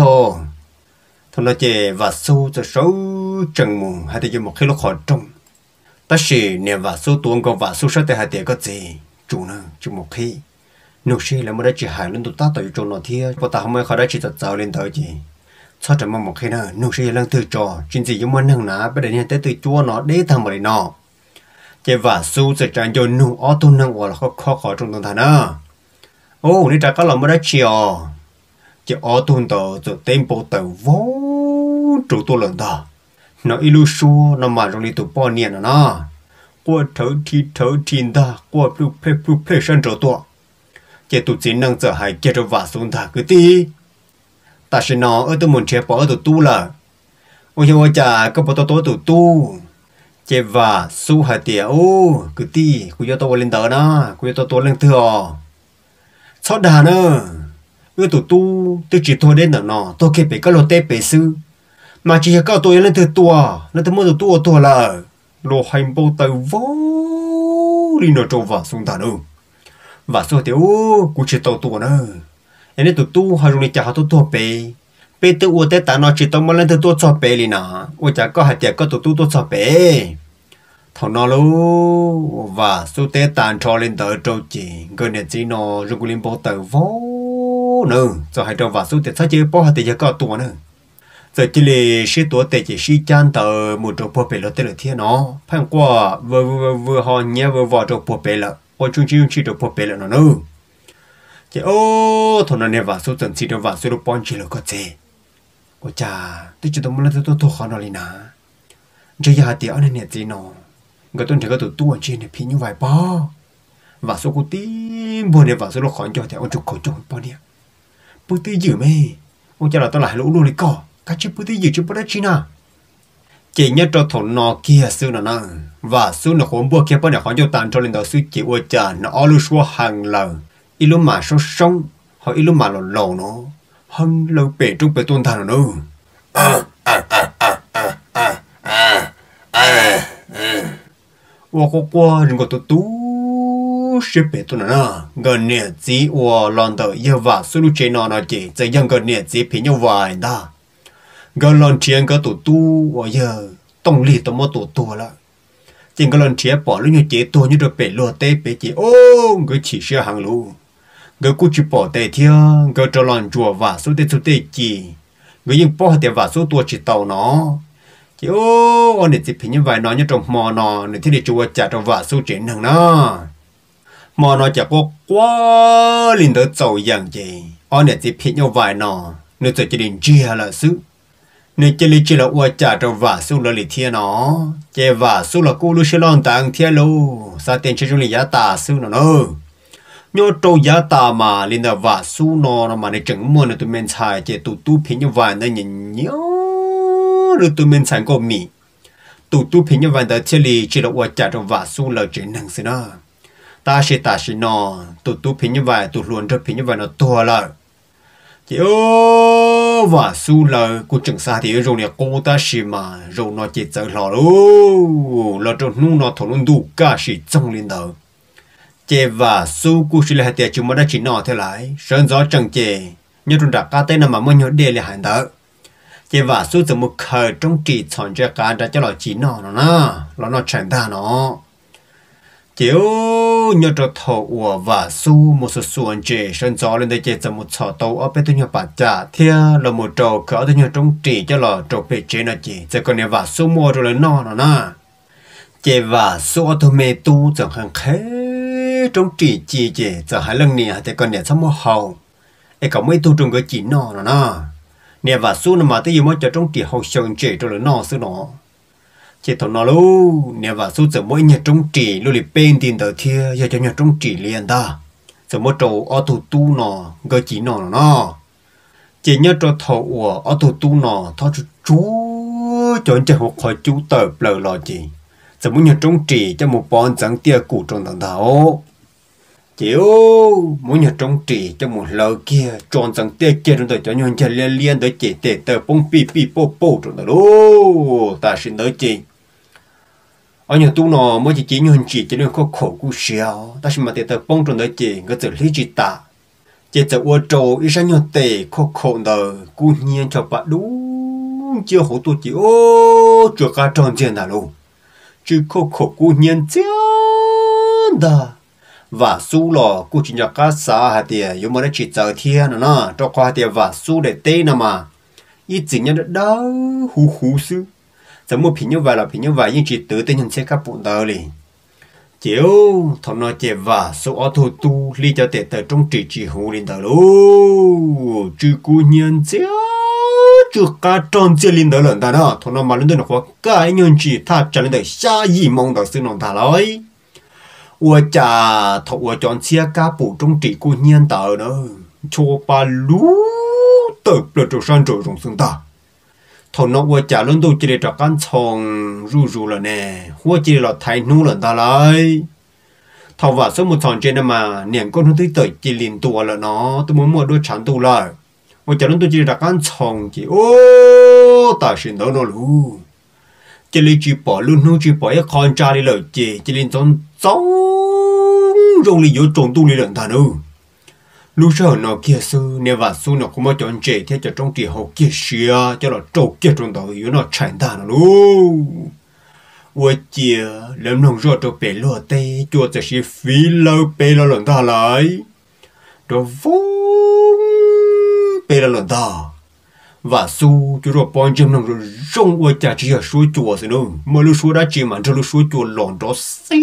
thằng nó chơi vả số giờ số trần mù hay thì một khi lúc khỏi trong ta chỉ niệm vả số tuồng còn vả số sát tê hay thì có gì chủ nữa chủ một khi nụ sĩ là mới đã chỉ hại lên tụt ta tới chỗ nó thia, bọn ta không mới khỏi đã chỉ giật lên tới gì, sao chẳng mong một khi nào nụ sĩ là từ trò, chuyện gì cũng muốn nâng ná, bây giờ hiện tới từ chúa nó để thằng mà nó, chỉ và su sẽ chẳng cho nụ ở tu nâng hoặc là khó khó khó trong tâm thần à, ô, nếu trả có lòng mới đã chiều, chỉ ở tu tờ rồi tên bộ tờ vô chủ tu lần đó, nó ilu su nó mà trong đi tụ bao nhiêu nó, qua thở thì thở thiên ta, qua plu pe plu pe sân trở tua chế tụt chỉ năng trở hay chế cho vả xuống thả cứ tí ta sẽ nó ở tôi muốn chế bỏ ở tụt tu là ôi ôi chà có bỏ tôi tôi tụt tu chế vả su hạt tiệt ô cứ tí cứ cho tôi lên tờ na cứ cho tôi tôi lên thừa sao đà nữa ưa tụt tu tôi chỉ thôi đến nó tôi kể về các lô tê bể sư mà chỉ có tôi lên từ tua nó tôi mua tụt tu tua là lô hành bộ tàu vô đi nó cho vả xuống thả nữa và số tiểu cú chỉ tàu tua nữa, anh ấy tụi tu hay dùng để trả tụi tua bể, bể tụi uất tết ta nó chỉ tàu mà lên tụi tua cho bể liền nè, uất chả có hạt tiền có tụi tu tua cho bể, thằng nó luôn và số tết tàn cho lên tới trâu chỉ, cái này chỉ nó dùng lên bộ tàu vô nữa, cho hai trâu và số tết sao chỉ bỏ hạt tiền có tua nữa, giờ chỉ là sĩ tua tết chỉ sĩ chan tờ một trâu bộ bể là tết là thiên nó, phăng qua vừa vừa vừa họ nhẹ vừa vào trâu bộ bể là ôi chúng chỉ chỉ được bộ bể là nó nữa chứ ô thằng này vào số trận chỉ được vào số được bốn chỉ là có gì ôi cha tôi chỉต้องมาแล้วตัวตัวเขาหน่อยนะจะยาเดียวนั่นเนี่ยจีน้องก็ต้องถึงก็ตัวตัวจีเนี่ยพี่อยู่ไหวป่ะว่าsốกูตีบนเนี่ยว่าsốเราขอนจอแต่เอาจุกขอจุกป่ะเนี่ยปุ๊ตียืมไหมโอ้จะเราต้องหลายรู้รู้เลยก็การชิปุ๊ตียืมชิปุ๊ได้จีน่ะchỉ nhớ cho thằng nó kia xưa nó nè và xưa nó không bua kia bao nhiêu họ cho tàn cho lên đầu xưa chỉ ôi cha nó ở lúc xưa hàng lờ ít lúc mà số sống họ ít lúc mà lò lò nó hăng lâu bể trung bể tuôn thằng nó à à à à à à à à qua qua qua đừng có tụt tú xếp bể tuôn nó gần nè chỉ qua lon tờ giờ và xưa lúc chơi nó nó chỉ chỉ dân gần nè chỉ phí nhau vài ta gần lần chuyện có tụt tu ở giờ tông lì tông mò tụt tua lại chỉ gần lần chuyện bỏ lúc như chế tua như được bể lúa tê bể chỉ ô người chỉ xe hàng lú người cú chỉ bỏ tê thia người cho lần chùa và số tê số tê chỉ người nhưng bỏ tê và số tua chỉ tàu nó chỉ ô anh để chỉ phí như vậy nó như trong mò nó để thì để chùa trả trong và số chuyện hàng nó mò nó chả có quá linh tới giàu dạng gì anh để chỉ phí như vậy nó nếu chỉ chỉ định chia là sự nên chỉ lý chỉ là uất trả trong vả số là lý thiên nó chỉ vả số là cô lưu sẽ lon tàng thiên lô sa tiền chỉ trong lý giá tà số nó nữa nhớ trâu giá tà mà liên là vả số nó mà để chẳng muốn là tụi mình xài chỉ tụi tu phí như vậy nên nhìn nhớ được tụi mình xài có mì tụi tu phí như vậy đó chỉ lý chỉ là uất trả trong vả số là chuyện năng xí nó ta sẽ ta sẽ nó tụi tu phí như vậy tụi luôn cho phí như vậy nó to lại chỉ ô và su là cô chẳng xa thì rồi nè cô ta xì mà rồi nó chỉ sợ lò luôn là trong nu nó thổi luôn đủ cả xì trong lên đầu chỉ và su cô xì là hạt chúng mà đã chỉ nọ thế lại sơn gió chẳng chè như trong đặc cá tên nào mà mới nhớ đề là hành đó chỉ và su từ một khởi trong chỉ chọn cho cá đã cho nó chỉ nọ nó na nó nó chẳng ta nó chiếu nhớ cho thầu ủa và su một số xuân chế sơn gió lên đây chế cho một sọ tàu ở bên tôi nhớ bát trả thia là một trâu cỡ tôi nhớ trong chỉ cho là trâu bể chế nó chỉจะcòn này và su mua rồi lên nọ nó na chế và su ở tôi mê tu chẳng hàng khé trong chỉ chỉ chế chẳng hai lần nè thì còn này sao mua hậu ấy cả mấy tu trong cái chỉ nọ nó na nè và su nó mà tôi dùng mới cho trong chỉ hậu sơn chế cho lên nọ su nọ chỉ thằng nó luôn nè và số giờ mỗi nhà trong chỉ luôn đi bên tiền tờ thia giờ cho nhà trong chỉ liền ta giờ mỗi trâu ở thủ tu nó cái chỉ nó nó chỉ nhớ cho thầu ở ở thủ tu nó thao chú chú chọn cho học khỏi chú tờ bờ lò gì giờ muốn nhớ trông trì cho một bọn trắng tia cụ trong tầng thảo chiếu muốn nhớ trông trì cho một lờ kia tròn trắng tia kia trong tờ cho nhon chân liên liên tới chỉ tệ tờ bông pi pi po po trong tờ lô ta xin tới chị ở nhà tu nó mới chỉ chỉ nhon chỉ cho nên có khổ cú xéo ta xin mà tệ tờ bông trong tờ chị cái giờ lý chỉ ta chỉ giờ ô trâu ít sang nhon tệ khổ khổ tờ cú nhiên cho bạn đúng chưa hổ tu chị ô chưa cả tròn tiền nào luôn chứ khổ khổ cú nhiên chứ đó và su lò cú chỉ nhắc cá sa hạt tiền yêu mà nó chỉ chờ thiên nữa nè cho qua tiền và su để tê nè mà ít chỉ nhận được đó hú hú sư giờ mua phim như vậy là phim như vậy nhưng chỉ tự tên nhân sẽ các bụng tờ liền chiếu thằng nó chè và su ở thu tu li cho tệ tờ trong chỉ chỉ hú lên tờ luôn chứ cú nhiên chứ chưa cả tròn chưa lên tờ lần ta đó thằng nó mà lên tờ nó có cái nhân chỉ thà trả lên tờ xa gì mong tờ sư nó thà nói我家头我讲些家不中这个年代呢，错把路得了就上这种生大。头那我家人都这里这干葱入入了呢，我这里了太努了他来。头话什么常见的嘛，年过都对对这领多了呢，都没么多长度了。我家人都这里这干葱的哦，大神到那路。这里只把路弄只把一看家里了，这这里种走。rong li yo trồng tu li lần thà đâu lúc sau nó kia sư nếu và su nó cũng mới chọn chế theo cho trong tiền hậu kia xia cho nó trâu kia trong đầu yo nó chạy ta nó luôn ôi chia làm nông rồi cho bé lúa tê choจะ chỉ phí lâu bé là lần thà lại rồi vung bé là lần thà và su cho rồi bọn chim nông rồi rong ôi cha chỉ là số chùa rồi đâu mà lúc số đã chỉ mà cho lúc số chùa lòn đó xí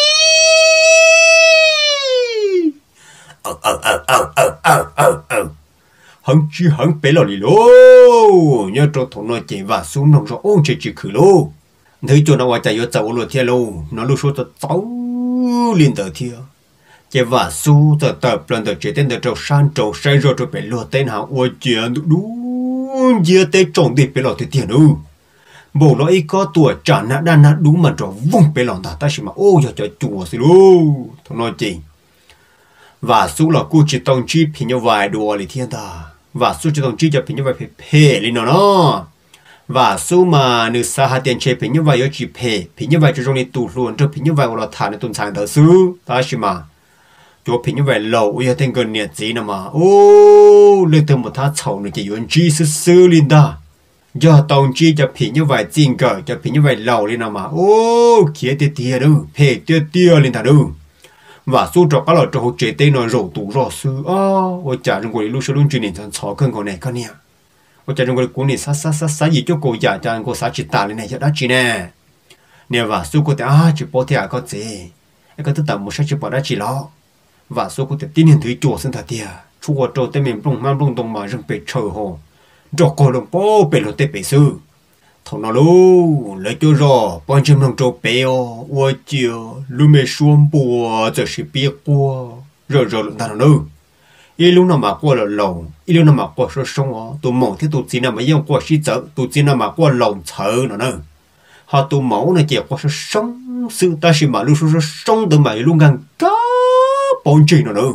ờ ờ ờ ờ ờ ờ ờ ờ hắn chỉ hắn bé lò lì lô nhớ cho thằng nó chạy vào xuống nông rồi ôn chạy chỉ khử lô thấy chỗ nào ngoài chạy vô chạy lô theo lô nó lúc số tao cháu liên tờ theo chạy vào xuống tờ tập lần tờ chạy tên tờ trâu san trâu say rồi cho bé lò tên hả ôi chuyện đúng giờ tên trồng đi bé lò thì tiền đâu bộ nó ấy có tuổi trả nã đa nã đúng mà cho vung bé lò ta ta chỉ mà ô giờ cho chùa xí lô thằng nó chạy và số là cô chỉ tông chi phí nhau vài đùa li thiên ta và số chỉ tông chi cho phí nhau vài phê phê li nó nó và số mà nữ sa hạt tiền chế phí nhau vài ở chỉ phê phí nhau vài cho trong này tụ luôn cho phí nhau vài là thà này tuần sáng đầu sư ta chỉ mà cho phí nhau vài lâu ở trên gần nhiệt gì nè mà ô lên từ một tháng sau nữa chỉ yuan chi sư sư linh ta giờ tông chi cho phí nhau vài tiền cỡ cho phí nhau vài lâu lên nè mà ô kia tiệt tiệt đâu phê tiệt tiệt lên ta đâu và số trọ các loại trọ chế tên nó rổ tủ rổ sư à, ôi chả trong cái lúc sau luôn truyền đến thằng chó cơn con này con nè, ôi chả trong cái cuốn này sát sát sát sát gì cho cô già cho cô sát chỉ tả lên này cho đã chỉ nè, nè và số cô ta à chỉ bỏ thì à có gì, cái cái thứ tầm một sát chỉ bỏ đã chỉ lo, và số cô ta tin hiện thấy chùa sinh thật tiệt, chùa trọ tên mình bông mang bông đồng mà rừng bể trời hồ, trọ cô đồng bố bể lột tê bể sư. Thằng nó lu lấy cho rõ bọn chim nông trâu béo ôi chiều lu mê xuống bùa giờ sẽ biết qua rồi rồi lần thằng nó ít lúc nào mà qua là lồng ít lúc nào mà qua số sông ó tụi mỏng thì tụi chỉ nào mà dùng qua xí chợ tụi chỉ nào mà qua lồng thở nó nữa họ tụi mẫu này chỉ qua số sông sự ta chỉ mà lu số sông từ mà luôn gần cá bọn chim nó nữa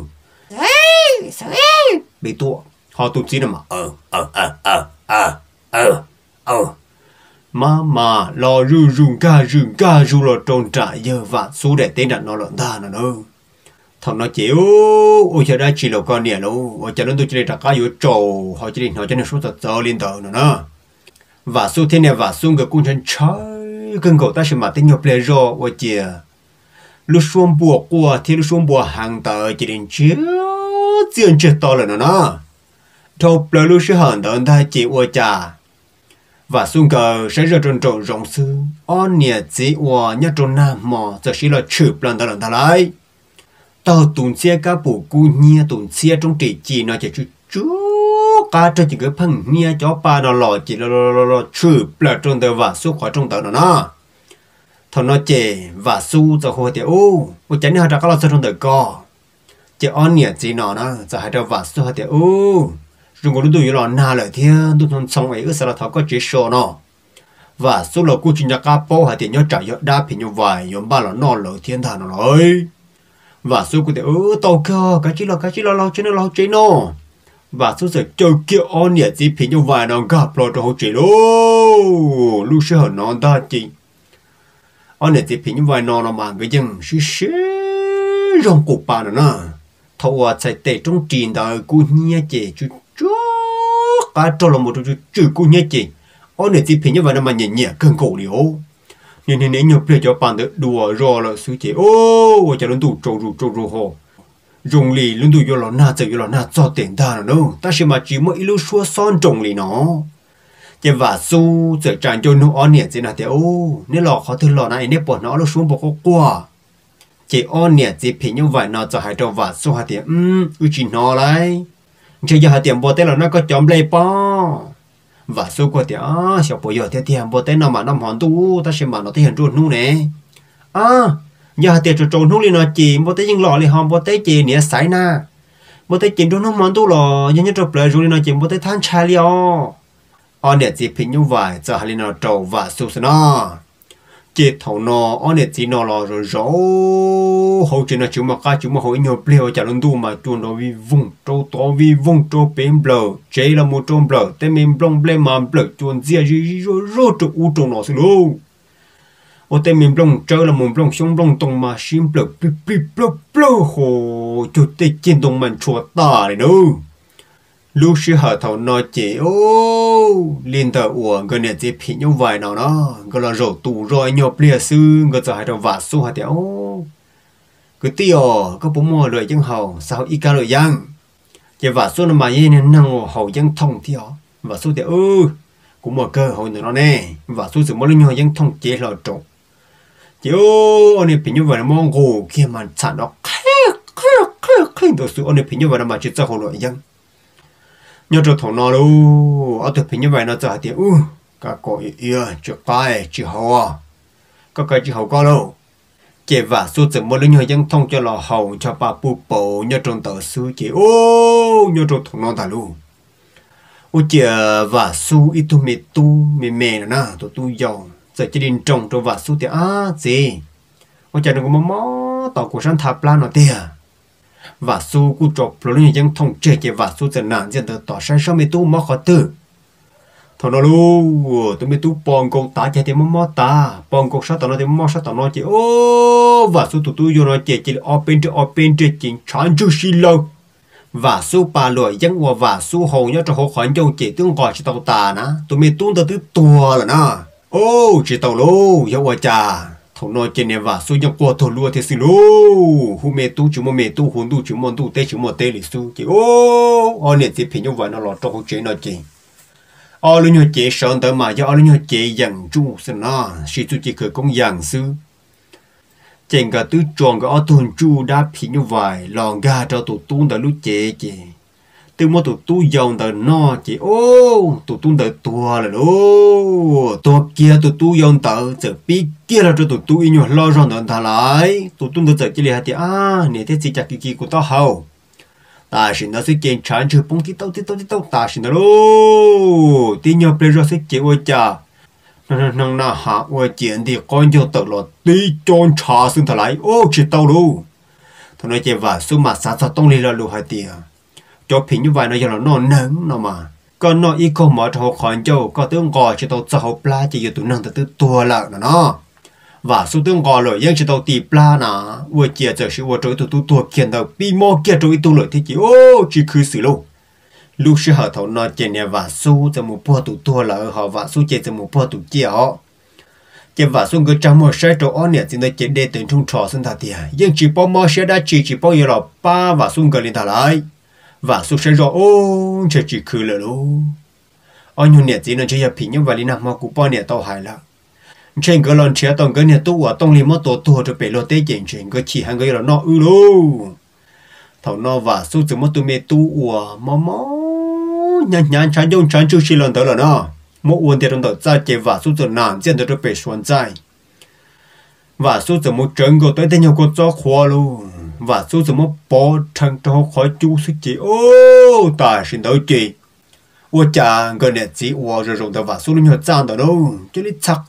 bị tua họ tụi chỉ nào mà ờ ờ ờ ờ ờ ờ ờ mà mà lo rư rung ca rung ca rung lo tròn trại giờ và số để tên đặt nó lợn ta nó đâu thằng nó chịu ôi trời đã chỉ là con nè luôn ôi trời nó tôi chỉ để đặt cá vô trầu họ chỉ để họ cho nên số thật giờ liên tờ nữa nè và số thế này và số người cũng chân trái cần cậu ta sẽ mà tên nhập lệ rồi ôi trời lúc xuống bùa qua thì lúc xuống bùa hàng tờ chỉ đến chiếu tiền chết to rồi nè thâu lỡ lúc sẽ hận tờ ta chỉ ôi trời và xung cờ sẽ rơi trong trộn rộng sư on nhẹ chỉ và nhát trong nam mò giờ chỉ là chụp lần ta lần ta lại tàu tuần xe cá bù cu nhia tuần xe trong trị chỉ nó chỉ chú chú cá cho chỉ cái phăng nhia cho ba nó lò chỉ là lò chụp là trong tờ và số khỏi trong tờ nó nó thằng nó chè và su giờ hồi thì ô ô chẳng như họ đã có lo trong tờ co chỉ on nhẹ chỉ nó nó giờ hai tờ và su hồi thì ô rồi có lúc tôi lo na lại thì tôi thằng xong ấy ước sao là thằng có chế sổ nó và số là cô chỉ nhà cá bao hay tiền nhớ trả nhớ đa thì nhớ vài nhớ ba là no lỡ thiên thà nó nói và số của tiền ơ tàu cơ cái chỉ là cái chỉ là lo chế nó lo chế nó và số giờ chơi kia on nhẹ gì thì nhớ vài nó gặp lo cho họ chế lô lúc sẽ hở nó ta chỉ on nhẹ gì thì nhớ vài nó là mà cái chân xí xí rong cục bà nữa nè thầu à chạy tệ trong trình đời cô nhẹ chế chú chú cái trò là một chú chú cô nhẹ chế on nhẹ gì thì nhớ vài nó mà nhẹ nhẹ cơn cổ liễu nên nên nên nhớ bây giờ bạn được đùa rồi là suy chế ô và cho luôn tụ trâu ru trâu ru hồ dùng lì luôn tụ vô là na chạy vô là na cho tiền ta nữa đâu ta sẽ mà chỉ mỗi lúc xua son trồng lì nó chỉ và su giờ tràn cho nó on nhẹ gì nào thì ô nếu lò khó thứ lò này nếu bỏ nó nó xuống bỏ qua chỉ on nhẹ gì thì như vậy nó cho hai trâu và su hai tiền um u chỉ nó lại chỉ giờ hai tiền bỏ tên là nó có chấm lấy bao và số của tiền à小朋友天天不带那么那么多但是嘛nó thấy hình ruột nu nè à giờ tiền cho trộn nu liền nó chỉ不带những lọ liền hòm不带chỉ nè sải na不带chỉ trộn nó món tu lọ nhưng những trộn bể rồi liền nó chỉ不带than chai liao anh để chỉ pin như vậy giờ liền nó trâu và số nó chỉ thầu nó anh để chỉ nó lọ rồi rồi hậu chỉ nó chịu mà cá chịu mà hậu nhiều bèo chả luôn tu mà chuồn nó vi vùng trâu to vi vùng trâu bén bờ chế là một trâu bờ tên mình blong blem mà bờ chuồn dìa gì rồi rồi trâu u trâu nó xí luôn ô tên mình blong chơi là một blong xong blong tông mà sim bờ pi pi bờ bờ hồ chuột tê trên tông mình chuột ta này đâu lúc xưa họ thầu nó chỉ ô liên tờ uổng gần này chỉ pin như vậy nào nó gọi là rổ tủ rồi nhiều bia sư gọi là hai đầu vạt số hai téo cứ tiêu có bố mua rồi dân hầu sao ít cả rồi dân chỉ vạt số nó mà như nên năng hầu dân thông tiêu vạt số thì ư cũng một cơ hội nữa nó nè vạt số sự mỗi lần dân thông chế là trộn chỉ ô anh này pin như vậy là mong gồ kia mà sản nó khét khét khét khét đồ số anh này pin như vậy là mà chỉ cho hầu rồi dân nhớ cho thằng nó luôn ở từ phía như vậy nó trả tiền u cả cội yêu chưa phải chỉ hậu có cái chỉ hậu có đâu kể và số giờ mỗi lần nhớ dân thông cho lò hậu cho bà bù bổ nhớ trong tờ sư chỉ ô nhớ cho thằng nó ta luôn ô chờ và số ít tu mẹ tu mẹ mẹ nè tụi tu giàu giờ chỉ định trồng cho và số tiền à gì ô chờ đừng có mò tàu của sáng tháp lan nó tiền và su cú chọc rồi những dân thông chơi cái và su dân nạn dân từ tỏ sang sau mấy tu mất khó tư thằng nó lu tụi mấy tu bòn câu tá chơi thì mất mất ta bòn câu sát tao nó thì mất sát tao nó chỉ ô và su tụi tu vô nó chơi chỉ open to open chơi chỉ chán chú xí lâu và su ba lội dân và và su hầu nhớ cho họ khỏi dòng chỉ tương gọi chỉ tao ta na tụi mấy tu tao tứ tua là na ô chỉ tao lu yêu qua cha thằng nói trên này và số những qua thầu lúa thì xí lô, hôm mẹ tu chúng mẹ tu hôn tu chúng mẹ tu tê chúng mẹ tê lịch su chỉ ô, anh này thì phải như vậy nó lọt trong hậu chế nó chỉ, anh luôn nhớ chế sơn tới mà cho anh luôn nhớ chế dặn chu sơn na, sĩ tu chỉ khởi công dặn sư, trên cả tứ tròn cái ở thôn chu đã phải như vậy, lòng ga cho tụt tuôn tới lúc chế chế. Từ một tụi tu dòng tờ no chỉ ô tụi tu tờ tua là ô tua kia tụi tu dòng tờ giờ bí kia là cho tụi tu in nhột lo rồi thà lại tụi tu tờ giờ chỉ là thì à nè thế chỉ chặt cái kia của tao hậu ta xin nó sẽ kiện chán chưa bông tí tao tí tao tí tao ta xin nó lô tí nhau bây giờ sẽ chịu ôi cha năng năng na hạ ôi chuyện thì con cho tờ là tí chôn trà xin thà lại ô chỉ tao luôn thằng nói chuyện và số mà sát sát tông lên là lù hai tiền cho phim như vậy nó giờ là nó nắng nó mà còn nó ít có mở cho khỏi châu có tương gò cho tao cho hộp la chỉ tụi năng từ tua lợn nó và số tương gò rồi nhưng chỉ tao tì pla nà vừa chia giờ sự vừa trôi tụi tụi tua kiện tao bi mò kia trôi tụi lợi thì chỉ ô chỉ cứ xử luôn lúc sẽ họ thấu nó trên nhà và sốจะmột bữa tụi tua lợn họ và số chỉจะmột bữa tụi chia họ chỉ và số người trong một sai chỗ anh này chỉ nói chỉ để từng trung trò sinh thật tiền nhưng chỉ bao mò sẽ đã chỉ chỉ bao giờ là ba và số người liên thả lại và số sẽ rõ ô chỉ chỉ cứ là luôn anh nhung nhẹ chỉ nên chỉ là phí nhưng vài năm mà cũng bao nhiêu tàu hải là trên cái lần chia tàu cái này tu ở tông liền mất tổ tổ cho bể lót tê chuyện chuyện cái chỉ hàng cái là nó ư luôn thầu nó và số chỉ mất tụi mẹ tu ở mà mà nhàn nhàn chán dùng chán chưa chỉ lần tới là nó một vấn đề trong đó ra chế và số chỉ nản diện được bể xuân dài và số chỉ một trận của tới tên nhau có cho khoa luôn và số chỉ một bỏ thằng cho khỏi chú sức chỉ ô ta xin tới chị 我家个日子我这种的话，所以你要长的喽，这里擦。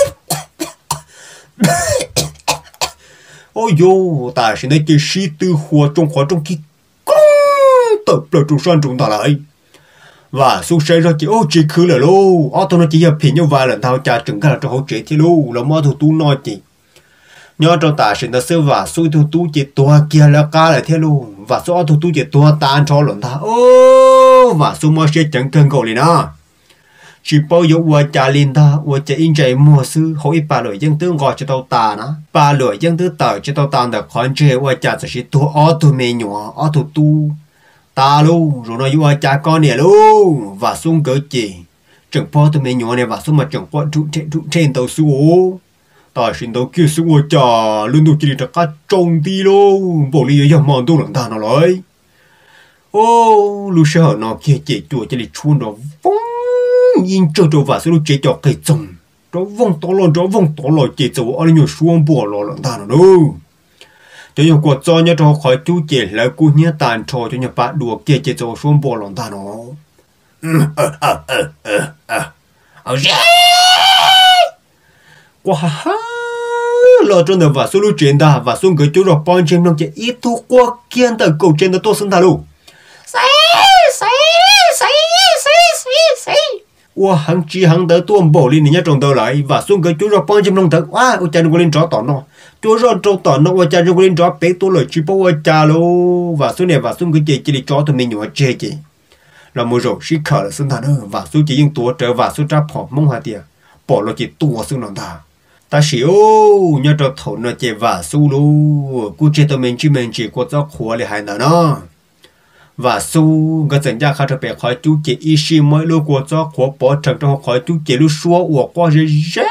哦哟，但是那个是từ火中火中去，咣，tập了主山中到来。và số xe ra chỉ ô chỉ khứ là lô, ô tôi nó chỉ là phiền như vài lần thao cha chừng cái là cho hỗ trợ thì lô, là mua thủ tu nói chỉ. Nhớ trong tài sinh ta sơ và số thủ tu chỉ tua kia là cá lại thế lô, và số thủ tu chỉ tua tan cho lần ta, ô và số mua xe chẳng cần cầu liền à. Chỉ bao giờ qua cha liền ta, qua cha in chạy mua sư, hỏi ba lời dân tư gọi cho tao ta na, ba lời dân tư tờ cho tao ta được khoản chơi qua cha sẽ tua ô tu mê nhỏ, ô thủ tu. Ta luôn rồi nó yêu cha con nè luôn và xuống cỡ chị chẳng bao tụi mình nhỏ này và xuống mà chẳng bao trụ trên trụ trên tàu xuống ta xin tàu kia xuống cha luôn tụi chị được cá trông ti luôn bộ lý do mòn tu lần ta nó nói ô lúc sau nó kia chị chùa chỉ để chuồn đó vong in cho cho và xuống chị cho cây trồng đó vong to lo đó vong to lo chị cho ở nhiều xuống bộ lo lần ta nó đâu cho nhiều cuộc cho nhớ cho khỏi chú chị là cô nhớ tàn trò cho nhiều bạn đùa kia chị cho xuống bộ lòng ta nó quá ha lo trong đời và số lưu truyền ta và xuống cái chỗ rồi bọn chim nó chỉ ít thu qua kiên từ cầu trên đó tôi sinh ta luôn xí xí xí xí xí xí quá hàng chi hàng tới tuôn bộ lên nhớ trong đời lại và xuống cái chỗ rồi bọn chim nó thật quá ôi cha nó lên chó tỏ nó chúa rồi trâu tỏ nó qua cha cho lên chó bé tôi lời chỉ bảo qua cha luôn và số này và số cái gì chỉ để chó tụi mình nhỏ chê chị là một rồi sĩ khờ là sinh thần hơn và số chỉ những tua trở và số tra bỏ mông hạt tiền bỏ lo chỉ tua xương lòng ta ta xíu nhớ cho thổ nó chê và số luôn cú chê tụi mình chỉ mình chỉ có cho khóa để hai nào nó và số cái dân gia khai cho bé khỏi chú chị ý sĩ mới luôn có cho khóa bỏ trận trong khỏi chú chị luôn xóa uổng qua rồi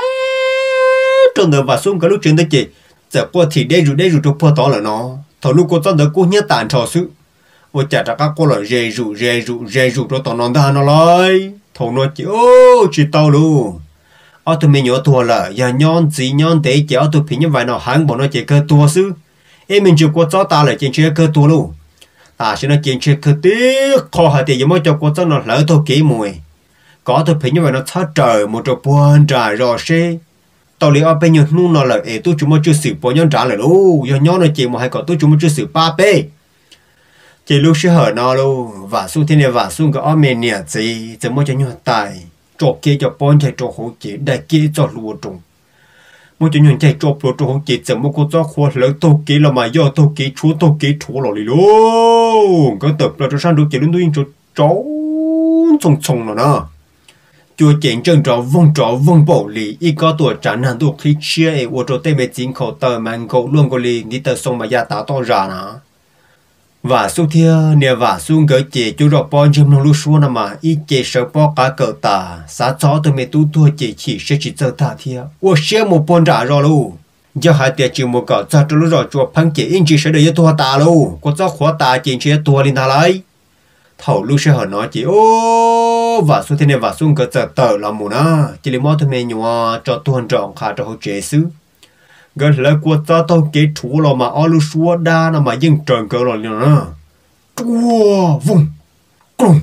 trong đời và số cái lúc chuyện đó chị giờ qua thì đây rồi đây rồi tôi phô tỏ là nó thầu lúc cô cho đỡ cô nhớ tàn trò sự ôi chả ra các cô là rề rủ rề rủ rề rủ cho tao non ta nó lại thầu nó chỉ ô chỉ tao luôn ở tụi mình nhớ thua là giờ nhon gì nhon để chỉ ở tụi mình như vậy nó hàng bọn nó chỉ cơ tua sư em mình chịu qua cho ta là chuyện chơi cơ tua luôn ta sẽ nói chuyện chơi cơ tiếc khó hại thì giờ mới cho cô cho nó lỡ thôi kỹ mùi có tụi mình như vậy nó thắt trời một trò buồn trời rồi xe tao lấy ở bên nhau nu nó là ế tôi chúng mới chưa xử bỏ nhau trả lại luôn do nhau nó chỉ một hai cậu tôi chúng mới chưa xử ba p chỉ lúc sẽ hở nó luôn và xuống thế này và xuống cái ở miền nhà gì chỉ mới cho nhau tài cho kia cho bọn chạy cho hỗ trợ đại kia cho lúa trồng mới cho nhau chạy cho lúa trồng hỗ trợ chỉ mới có cho khoa lớn tôi kia là mà do tôi kia chúa tôi kia chúa rồi luôn cái tập là cho sang được chỉ luôn tôi cho cháu trồng trồng nó nè chúa chiến tranh trò vong trò vong bộ lì ít có tuổi trả năng tuổi khi chia ấy của trò tây mấy chính khẩu tờ mang khẩu luôn có lì đi tờ sông mà gia tạo to ra nè và số thia nè và xuống gửi chị chú rõ bọn chim nó lúc xuống mà ít chị sợ bỏ cả cỡ ta xã chó tôi mấy tu thua chị chỉ sẽ chỉ chờ ta thia ủa xe một bọn trả rồi luôn giờ hai tiệt chỉ một cỡ cho chú lúc rõ chúa phăng chị in chỉ sẽ để cho ta luôn có cho khóa ta chị chỉ tua lên ta lấy thầu lúc sẽ hỏi nói chị ô và số thế này và xuống cái giờ tờ là mù na chỉ lấy món thôi mình nhua cho tuần trọng khá cho hỗ trợ xứ cái lời của ta tao kể chú là mà ở lúc xua đa là mà dừng trần cỡ rồi nữa chua vùng cùng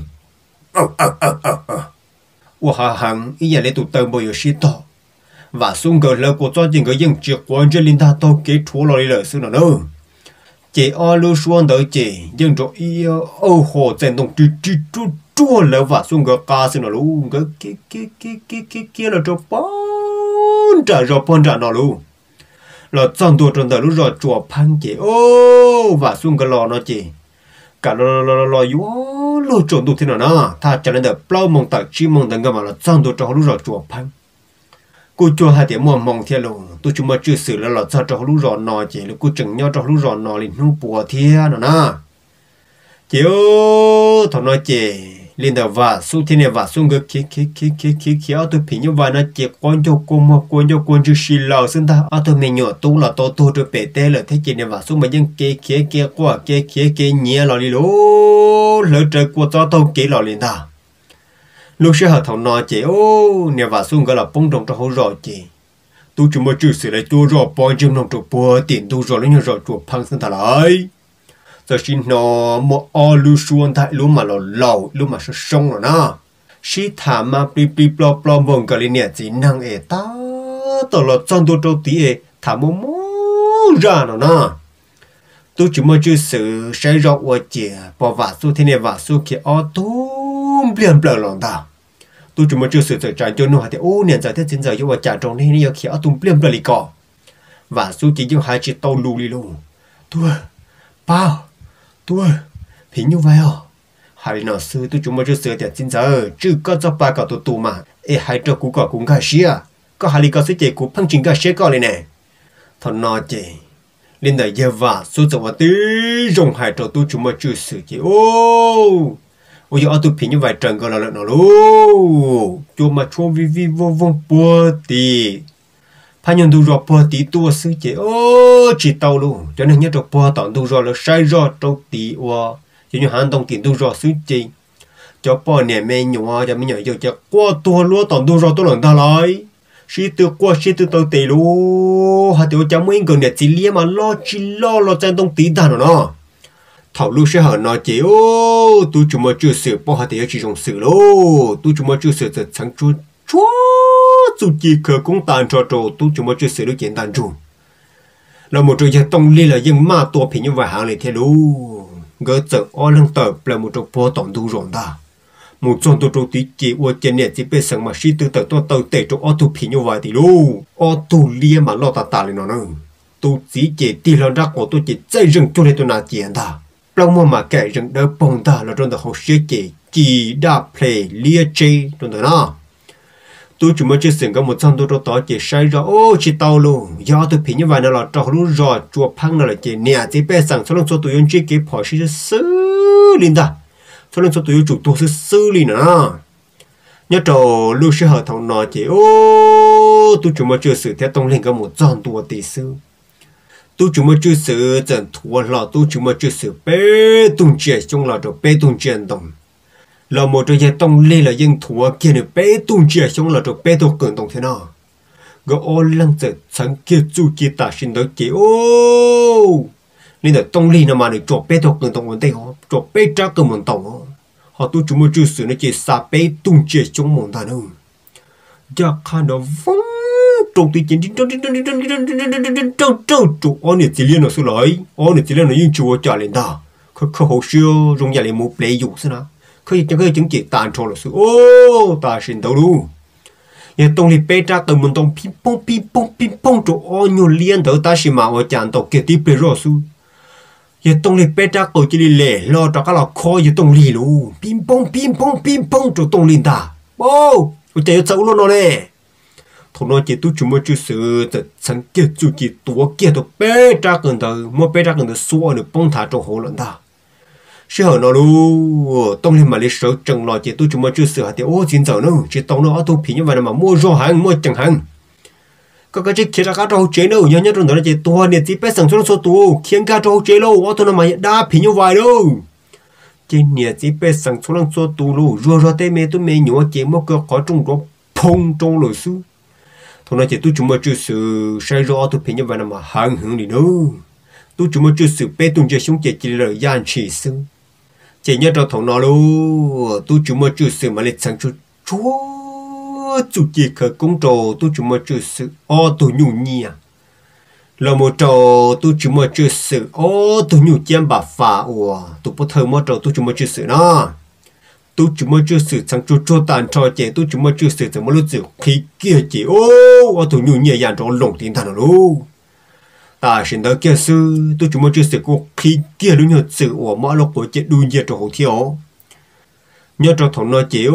ủa hà hằng ý giờ lấy tụt tờ bao giờ xí to và xuống cái lời của ta dừng cái dừng chỉ quan cho linh ta tao kể chú là lời xứ nữa chị ở lúc xua đợi chị dừng cho ý ở hồ trên đồng chú chú chú chua lỡ và xuống cái cá xứ nó luôn cái cái cái cái cái cái cái là cho bốn trả cho bốn trả nó luôn là chọn đồ trong đời lúc rồi chùa phăng chị ô và xuống cái lò nó chị cả lò lò lò lò yếu lò chọn đồ thế nào nè ta cho nên được bao mong tạc chi mong đằng mà là chọn đồ trong lúc rồi chùa phăng cô chùa hai tiếng mong mong thế luôn tôi chúng mà chưa xử là là chọn trong lúc rồi nọ chị lúc cô chừng nhau trong lúc rồi nọ liền nu bùa thế nào nè chị ô thằng nói chị liên đầu và su thiên này và xuống cái kia kia kia kia kia kia ở tôi phim như vậy nó chỉ quan cho cô mà quan cho quan cho xì lào xin ta ở tôi mình nhỏ tu là to to cho bể tê là thế chị này và xuống mà những kia kia kia qua kia kia kia nhẹ là đi lố lỡ trời qua cho tôi kia là liền ta lúc sẽ hợp thằng nói chị ô này và xuống cái là bông đồng cho hỗ rồi chị tôi chỉ mới chịu xử lại tôi rồi bao nhiêu năm tôi bùa tiền tôi rồi lấy nhiều rồi chuột phăng xin ta lại giờ xin nó một ao lưu xuân tại lúc mà nó lẩu lúc mà sẽ sông rồi na sĩ thả mà bì bì bò bò mông cái này chỉ năng ế ta tao là trong tôi trâu tí ế thả mô mô ra nó nè tôi chỉ mới chưa sự sai rõ ở chè bỏ vả su thế này vả su kia ô tôm biển bờ lòng ta tôi chỉ mới chưa sự tự trái cho nó thì ô nè giờ thế chính giờ yêu trả trong này này kia ô tôm biển bờ lì cỏ vả su chỉ yêu hai chỉ tàu lù lì luôn tôi bao tôi phí như vậy à hai nó sư tôi chỉ mới chưa sự thì chính giờ chứ có cho ba cậu tụ tụ mà ê hai trâu cú cỏ cũng cả xía có hai lì cỏ sẽ chạy cú phăng chính cả xía cỏ này nè thằng nó chị lên đời giờ vả số giờ vào tí rồng hải trâu tôi chúng mà chưa xử chị ô ôi giờ tôi phí như vậy trần gọi là lợn nó luôn cho mà cho vi vi vô vô bùa tí phải nhận đủ rồi bùa tí tua sư chị ô chỉ tao luôn cho nên nhớ cho bùa tao đủ rồi là sai rồi trâu tí ô cho nên hắn đồng tiền đủ rồi sư chị cho bùa nè mẹ nhỏ cho mình nhớ cho cho qua tua lúa tao đủ rồi tôi lần ta lại sĩ tử qua sĩ tử tao tề luôn hạt tiêu chấm mấy người này chỉ liếc mà lo chỉ lo lo chân đông tí ta nó thảo lưu sẽ hở nói chế ô tôi chúng mà chưa sửa bao hạt tiêu chỉ dùng sửa lô tôi chúng mà chưa sửa giật sáng chúa chúa dù chỉ khờ cũng tàn trò trò tôi chúng mà chưa sửa được kiện tàn trù là một trường hợp tông liên là dân ma tua phí như vậy hàng này thế luôn gỡ sợ o lăng tờ là một trong phố tổng thu rộn ta một trong tôi trâu tí chỉ ở trên này chỉ biết rằng mà sĩ tử tự tôi tôi tệ trong ô tô phí như vậy thì luôn ô tô lia mà lo ta ta lên nó nữa tôi chỉ chỉ đi lần ra của tôi chỉ xây dựng cho nên tôi là tiền ta lâu mà mà kể rằng đỡ bông ta là trong đó học sĩ chỉ chỉ đã play lia chơi trong đó nó tôi chỉ mới chia sẻ có một trăm tôi trâu tỏ chỉ sai ra ô chỉ tao luôn do tôi phí như vậy là trâu lúc rồi chùa phăng là chỉ nè chỉ biết rằng số lượng số tôi用chỉ cái bỏ sĩ xử linh ta cho nên cho tụi chủ tôi sẽ xử lý nữa nhớ trò lưu sẽ hợp同nói chỉ ô tôi chúng mới chưa xử theo tông lên có một trăm tuổi tỷ sư tôi chúng mới chưa xử trận thua là tôi chúng mới chưa xử bê tung chia trong là trò bê tung chia đồng là một trò giải tông lên là dân thua kia được bê tung chia trong là trò bê tung cường đồng thế nào gọi ô lăng giờ sáng kia chú kia ta xin tới chỉ ô nên là tông lên mà được trò bê tung cường đồng vấn đề họ trò bê trả cường một tổng họ tôi chúng mới chưa xử nó chỉ xa bê tung chia trong một thằng nữa giờ khăn đó vắng trong tuy chiến trong trong trong trong trong trong trong anh này chỉ liên nó số lại anh này chỉ liên nó yên chùa trả lên taเขาเขา好笑用人嚟冇理由先啦佢就佢整結彈錯了數哦大神到咯也當你背着到門當乒乓乒乓乒乓做安有練到但是嘛我講到嘅啲背咗數也當你背着到這裡嚟咯就個落開也當你咯乒乓乒乓乒乓做當練ta哦我就要走咯咧thằng nó chỉ tôi chúng mới chưa sự từ sáng kia chú chỉ tua kia tôi bé ra gần đầu mua bé ra gần đầu xua được bông thả trong hồ lợn ta sẽ hỏi nó luôn tông lên mà lấy số trần lò chỉ tôi chúng mới chưa sự hạt thì ô chín giờ nữa chỉ tông nó tôi phí như vậy mà mua rau hàng mua chẳng hàng có cái chiếc kia ra cá rau chế đâu nhớ nhớ trong đó là chỉ tua này chỉ bé sang xuống số tua khiến cá rau chế đâu ô tôi nó mà đa phí như vậy đâu trên nhà chỉ bé sang xuống số tua luôn rau rau tê mê tôi mê nhua chỉ mua cái khó trong đó phong trong lối xứ thằng này chỉ tôi chúng mới chưa sự sai rõ tôi phải như vậy mà hàng hưởng đi nữa tôi chúng mới chưa sự bê tung cho chúng chỉ chỉ là gian chỉ sư chỉ nhớ cho thằng nó luôn tôi chúng mới chưa sự mà lịch sáng chút chúa chủ chỉ khởi công trò tôi chúng mới chưa sự ô tôi nhủ nhỉ là một trò tôi chúng mới chưa sự ô tôi nhủ chém bà phà ủa tôi bắt thơ một trò tôi chúng mới chưa sự nó tôi chỉ mới chưa xử sang cho cho tàn trò trẻ tôi chỉ mới chưa xử sang một lúc rượu khí kia chỉ ô ô tôi nhủ nhẹ nhàng trong lồng tiếng thằng luôn ta xin tới kia sư tôi chỉ mới chưa xử cô khí kia luôn nhớ sự của mỗi lúc của chết đuôi nhiệt trong hồ thiếu nhớ trong thằng nó chỉ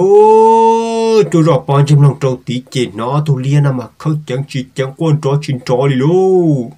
ô tôi rõ bao trong lòng trâu tí chết nó tôi liên mà không chẳng chỉ chẳng quan trò chín trò đi luôn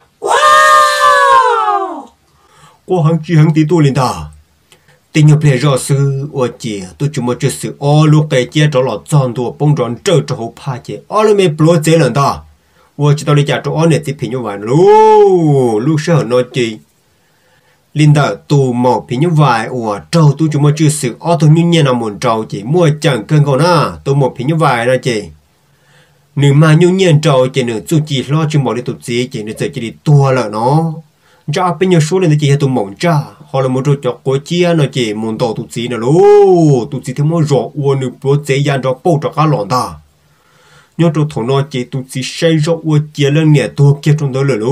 wow có hàng chi hàng tí tôi lên ta tình yêu plei rõ sư ở chị tôi chỉ mới chưa sự ô lúc cái chia cho lọt tròn đồ bông tròn trơ cho hộp pha chị ô lúc mấy bố chế lần ta ô chỉ tao đi trả cho ô này thì phí như vậy luôn lúc sợ nói chị linh đạo tù màu phí như vậy ô trâu tôi chỉ mới chưa sự ô tôi như nhiên là muốn trâu chị mua chẳng cơn còn à tôi một phí như vậy đó chị nếu mà như nhiên trâu chị nữa chú chị lo chừng bỏ đi tụt gì chị nữa giờ chị đi tua là nó cho bên nhiều số lên thì chị hay tụi mỏng cha họ là một trò chọc của chia nó chỉ muốn tàu tụt gì nữa lô tụt gì thì mới rõ uốn được bố dễ dàng cho bố cho cá lỏng ta nhớ trò thằng nó chỉ tụt gì say rõ uốn chia lên nhẹ tua kia trong đó là lô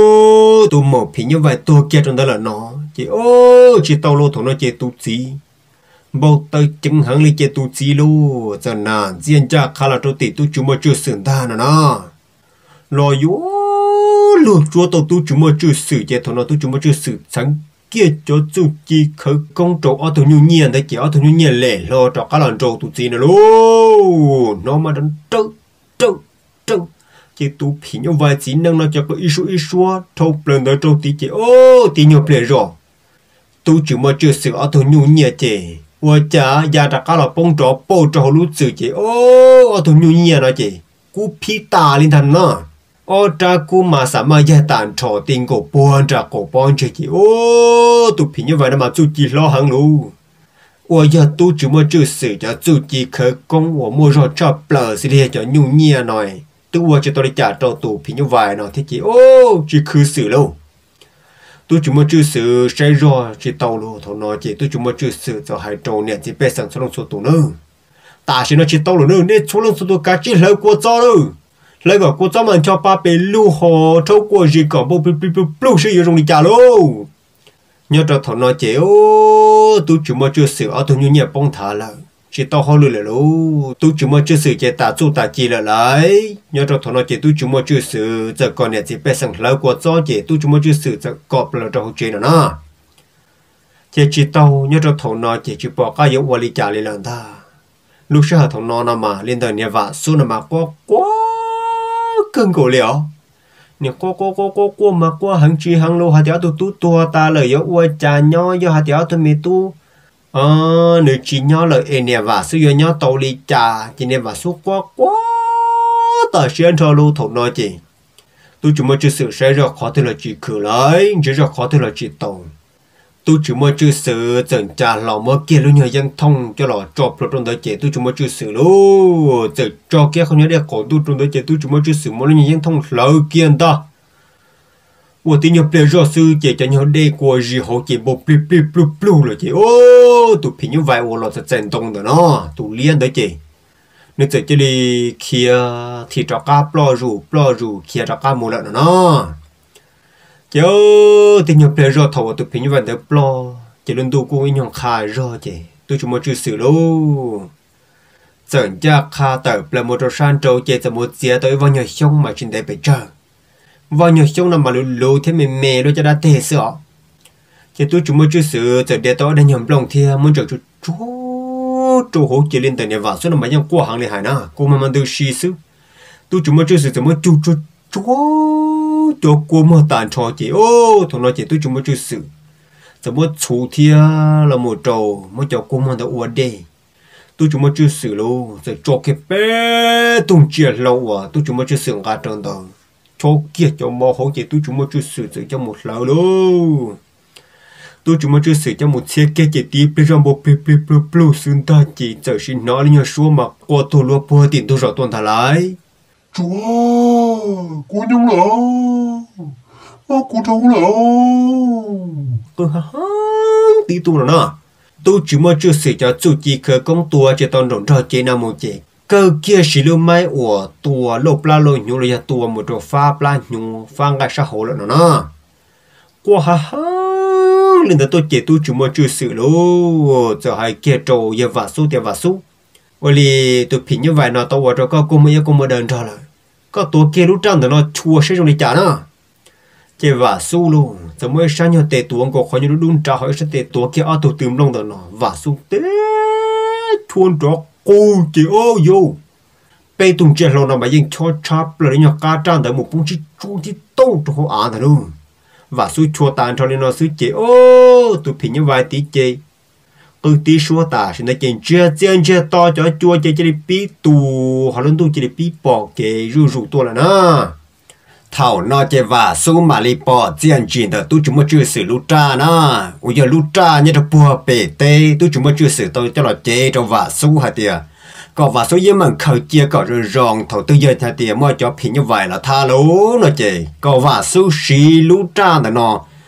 tụi mở phí như vậy tua kia trong đó là nó chỉ ô chỉ tàu lô thằng nó chỉ tụt gì bao tay chứng hàng lấy chỉ tụt gì lô giờ nà riêng cha khá là trò tỷ tụi chúng mới chưa sửa ta nè nó lo yếu luôn chúa tàu tụi chúng mới chưa sửa chỉ thằng nó tụi chúng mới chưa sửa sáng kia cho chú chi khởi công trâu ở tụi nhu nhiên đấy chỉ ở tụi nhu nhiên lẻ lo cho các lần trâu tụi gì nữa luôn nó mà đánh trâu trâu trâu chỉ tụi phí nhau vài chỉ năng nó cho có isu isu thâu lần đó trâu tí chỉ ô tí nhiều plei rồi tụi chúng mới chưa sửa ở tụi nhu nhiên chỉ và chả gia đã các là bông trâu bông trâu lú sửa chỉ ô ở tụi nhu nhiên nó chỉ cú phí ta lên thành nó ô cha cú mà sao mà gia tàn trò tiền cổ buồn trả cổ buồn chơi gì ô tụi phí như vậy mà chú chỉ lo hàng luôn ô giờ tụi chúng mà chưa xử cho chú chỉ khởi công của mua rồi cho bờ xí đi cho nhung nhia này tụi ô cho tôi đi trả cho tụi phí như vậy nó thế chỉ ô chỉ khứ xử luôn tụi chúng mà chưa xử sai rồi chỉ tàu luôn thôi nói chỉ tụi chúng mà chưa xử cho hai trâu nè chỉ bé sang số lượng số tụi nữa ta chỉ nói chỉ tàu luôn nữa nên số lượng số tụi cá chỉ lớn quá cho luôn lấy cái cô cháu mình cho ba bé lưu hồ trâu qua gì cả bộ bự bự bự bự sử dụng đi trả luôn nhớ cho thằng nó chéo tôi chỉ mới chưa sửa ở tôi như nhà bông thả là chỉ tao hỏi luôn là luôn tôi chỉ mới chưa sửa chỉ ta chú ta chỉ là lại nhớ cho thằng nó chéo tôi chỉ mới chưa sửa giờ còn nhà chỉ bé sang lấy qua cho chéo tôi chỉ mới chưa sửa giờ cọp là cho học chơi nữa nè chéo chỉ tao nhớ cho thằng nó chéo chỉ bỏ cái yếu qua đi trả lại lần ta lúc sau thằng nó nằm mà lên tới nhà vợ số nằm mà quá quá cưng cổ liệu nè cô cô cô cô cô mà cô hàng chi hàng lô hạt tiêu tu tu ta lời yếu uai trà nho do hạt tiêu tu mi tu ờ nếu chỉ nho lời em nè và sử dụng nho tàu li trà chỉ nè và số quá quá ta xuyên cho lô thổ nói chị tôi chỉ mới chưa sự sẽ ra khó thì là chỉ khử lấy chỉ ra khó thì là chỉ tàu tôi chỉ mới chưa sự dẫn trà lò mới kia luôn nhờ dân thông cho lò chọc rồi trong đó chị tôi chỉ mới chưa sự luôn giờ cho kia không nhớ để cổ tôi trong đó chị tôi chỉ mới chưa sự mới luôn dân thông lỡ kia ta我今年别热死姐姐娘的过日后姐不不不不不了姐哦都平时外我老是震动的呢都练的姐你在这里kia thì cho cá plo rù plo rù kia cho cá mua lợn nó chứ thì nhiều plei rồi thầu tụi pin như vậy để plo chỉ luôn tu cũng nhong khai rồi chị tôi chỉ muốn chịu xử luôn dẫn ra khai tới plei một trò san trâu chị sẽ một chia tới vào nhà sông mà trên đây bị chờ vào nhà sông nằm mà lù lù thế mềm mềm rồi cho đã tê sợ chị tôi chỉ muốn chịu xử giờ để tôi đang nhầm lòng thì muốn chờ chút chút chỗ hỗ trợ lên tới nhà vào số là mấy nhà qua hàng này hải na cô mà mình từ xí xứ tôi chỉ muốn chịu xử chỉ muốn chút chút chút cho cô mà tàn trò chị ô thằng nói chị tôi chúng mới chưa xử giờ mới chủ thia là một trầu mới cho cô mà đã uống đi tôi chúng mới chưa xử luôn giờ cho cái bé tung chia lâu à tôi chúng mới chưa xử cả trơn đó cho kia cho mò hỗ chị tôi chúng mới chưa xử cho một lâu luôn tôi chúng mới chưa xử cho một chiếc kia chị tí bây giờ một pi pi pi pi xương ta chị giờ xin nói lên nhà số mà qua tôi luôn qua tiền tôi rồi tuần thả lại chúa cô nhung lỡ cô trông lỡ tôi ha ha tí tu rồi nè tôi chỉ mới chưa sửa cho chủ chỉ khởi công tua cho tao rộng cho chế nào một chế cơ kia xí lưu mai của tua lốp la lôi nhung là tua một chỗ pha pla nhung pha ngay xã hội rồi nè qua ha ha nên là tôi chế tôi chỉ mới chưa sửa luôn giờ hai kia trâu giờ vả số tiền vả số bởi vì tôi phí như vậy nó tao vào cho có cô mới cô mới đền cho là cóตัวkia lúc trăng thì nó chua sẽ trong đi trả nó chế vả su luôn giờ mới sáng nhau tệ tuồng có khỏi như đun trà hỏi sẽ tệ tuồng kia ở tụ tìm lông đó nó vả su té chuồn cho cô chị ô vô bây tung chuyện lâu nào mà yên cho chắp là nhau cá trăng tới một bông chi chu chi tô cho họ ăn thôi luôn vả su chua tàn cho nên nó su chị ô tôi phí như vậy tí chị tôi tí số ta xin nói chuyện chưa chuyện chưa to cho chua chơi chơi đi tù họ luôn tu chơi đi bỏ cái rủ rủ tôi là nó thảo nó chơi và số mà đi bỏ chuyện chuyện đó tôi chúng mới chưa xử lút ra nó bây giờ lút ra như là bùa bể tê tôi chúng mới chưa xử tôi cho nó chơi trong và số hả tiệt còn và số dưới mình khởi chia có rồi rong thầu tôi giờ thay tiệt mới cho phí như vậy là tha lú nó chơi còn và số xí lút ra là nó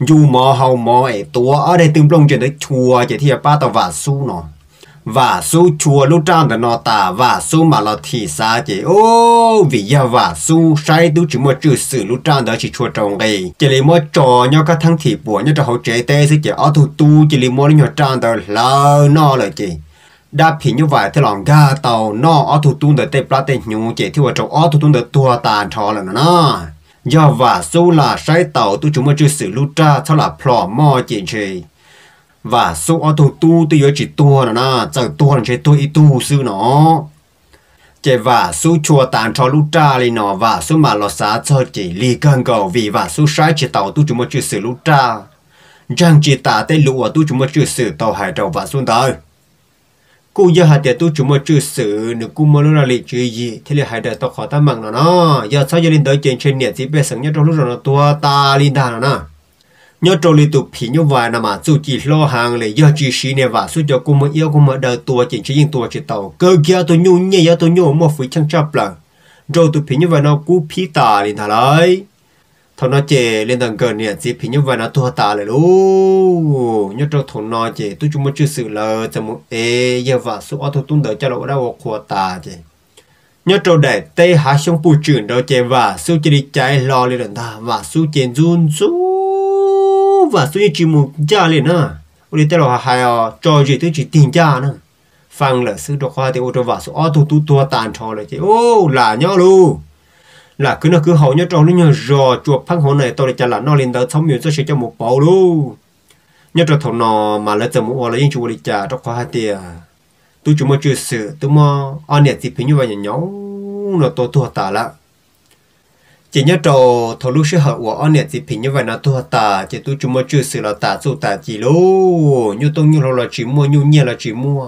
dù mò hầu mò ấy tua ở đây từng lông trên đấy chùa chỉ thì ba tàu vả su nó vả su chùa lúc trang để nó tả vả su mà là thì xa chỉ ô vì giờ vả su sai tu chỉ một chữ sử lúc trang đó chỉ chùa trồng đây chỉ lấy một trò nhau các thằng thị bùa nhau cho hậu chế tê sẽ chỉ ở thủ tu chỉ lấy một nhau trang đó là nó là chỉ đa phí như vậy thì lòng ga tàu nó ở thủ tu để tê plá tê nhung chỉ thì vào trong ở thủ tu để tua tàn thọ là nó do và số là sai tàu tôi chúng mới chưa xử lúc ra sau là plò mò chuyện gì và số ở thủ tu tôi nhớ chỉ tua là nó giờ tua là chỉ tôi ít tu sư nó chỉ và số chùa tàn thọ lúc ra đi nó và số mà lo xá cho chỉ li cân cầu vì và số sai chỉ tàu tôi chúng mới chưa xử lúc ra rằng chỉ tả tê lụa tôi chúng mới chưa xử tàu hải đầu và xuống tới cô giờ hạt tiền tôi chúng mới chưa xử được cô mới là lịch chơi gì thế là hai đời tao khó ta mặn nó nó giờ sao giờ lên tới trên trên nhiệt thì bây giờ nhớ trong lúc rồi nó tua ta linh đà nó nhớ trong lịch tụ phí như vậy mà dù chỉ lo hàng lấy giờ chỉ xí này và suốt giờ cô mới yêu cô mới đời tua chỉ chỉ những tua chỉ tàu cơ kia tôi nhu nhẹ giờ tôi nhu một phí chăng chấp là rồi tụ phí như vậy nó cú phí ta linh thà đấy thằng nó chè lên tầng gần nè chỉ phí như vậy nó tua ta lại luôn nhớ trong thằng nó chè tôi chúng mới chưa xử là cho một ê giờ và số ở thằng tuấn đợi cho nó đã vào khoa ta chè nhớ trong để tây hạ xong bù trưởng đó chè và số chỉ đi chạy lo lên đằng ta và số chè run số và số như chỉ một cha lên à đi tới là hai cho gì tôi chỉ tiền cha nữa phăng là số đó khoa thì ô tô và số ở thằng tu tua tàn trò lại chè ô là nhau luôn là cứ nó cứ hậu nhớ trong nó nhớ rò chuột phăng hậu này tôi để trả lại nó lên tới sống nhiều sẽ cho một bộ luôn nhớ trong thằng nó mà lấy từ một là những chú đi trả trong khoa hai tiền tôi chúng mới chưa xử tôi mà anh nhật thì phải như vậy nhỉ nhau nó tôi thua tả lại chỉ nhớ trong thằng lúc sẽ hậu của anh nhật thì phải như vậy nó thua tả chỉ tôi chúng mới chưa xử là tả số tả chỉ luôn như tôi như là chỉ mua như nhiên là chỉ mua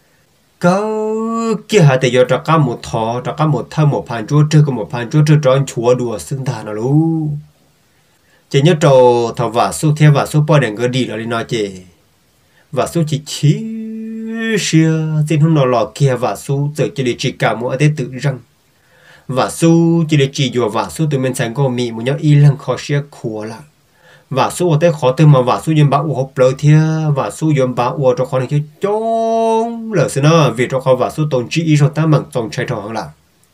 có kia hạt thì giờ cho cá một thò cho cá một thơm một pan chúa chơi có một pan chúa chơi tròn chúa đùa xưng thà nó luôn chỉ nhớ trâu thằng vả số theo vả số bao đèn cơ đi là đi nói chị vả số chỉ chí xia xin hôm nào lò kia vả số giờ chỉ để chỉ cả mỗi để tự răng vả số chỉ để chỉ vừa vả số tụi mình sáng có mì một nhau y lăng khó xia khua lại và số ở đây khó từ mà và số dân bảo hộp lời thia và số dân bảo ở cho khó này chứ trông lỡ xin nó vì cho khó và số tồn chỉ ý cho ta bằng tồn chạy thọ là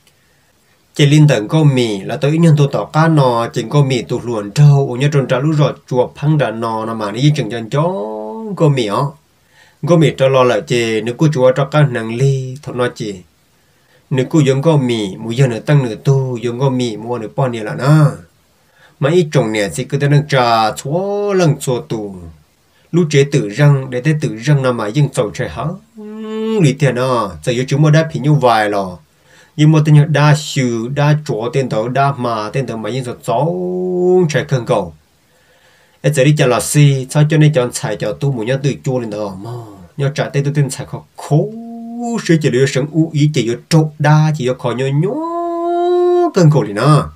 chỉ linh tận có mì là tới nhân tôi tỏ cá nò chỉ có mì tụt luồn trâu ở nhà trôn trả lúc rồi chùa phăng đàn nò nó mà đi chừng chân trông có mì ó có mì cho lo lại chỉ nếu cô chùa cho cá nàng ly thôi nói chỉ nếu cô dân có mì mua dân ở tăng nửa tu dân có mì mua nửa bao nhiêu là nó mà ít trồng nè thì cứ tới nâng trà chúa lần chúa tù lúc chế tự răng để tới tự răng nào mà dân sầu trời hả lý tiền à giờ giờ chúng mà đã phí như vài lò nhưng mà tên đa sự đa chúa tên tàu đa mà tên tàu mà dân sầu cháu trời cơn cầu ấy giờ đi chợ là si sao cho nên chọn xài cho tu một nhá tự chua lên đó mà nhớ trả tên tôi tên xài khó khổ sự chỉ được sống u ý chỉ có trộn đa chỉ có khó nhớ nhớ cơn cầu thì nó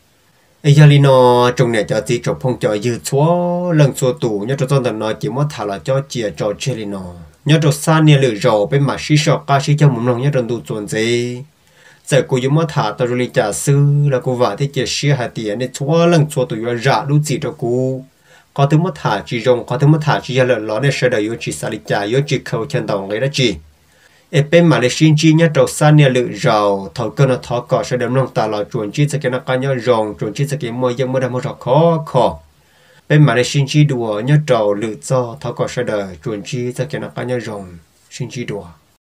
ấy giờ nó trong này cho chị chụp phong cho dư chúa lần xua tù nhớ cho tôi nói chỉ muốn thả là cho chị cho chơi nó nhớ cho xa nè lửa rầu bên mà xí sọ ca xí cho một lòng nhớ trong tù chuẩn gì giờ cô muốn thả tao rồi trả sư là cô vợ thì chị xí hạt tiền nên chúa lần xua tù vừa rạ lúc gì cho cô có thứ muốn thả chỉ rồng có thứ muốn thả chỉ là lỡ nên sẽ đợi chỉ xả đi trả yếu chỉ khâu chân đầu người đó chị ở bên mà để xin chi nhá trâu san nè lựa rầu thầu cơ nó thọ cỏ sẽ đâm nông ta là chuẩn chi sẽ cái nó cá nhá rồng chuẩn chi sẽ cái môi dân mới đâm một trò khó khó bên mà để xin chi đùa nhá trâu lựa cho thọ cỏ sẽ đợi chuẩn chi sẽ cái nó cá nhá rồng xin chi đùa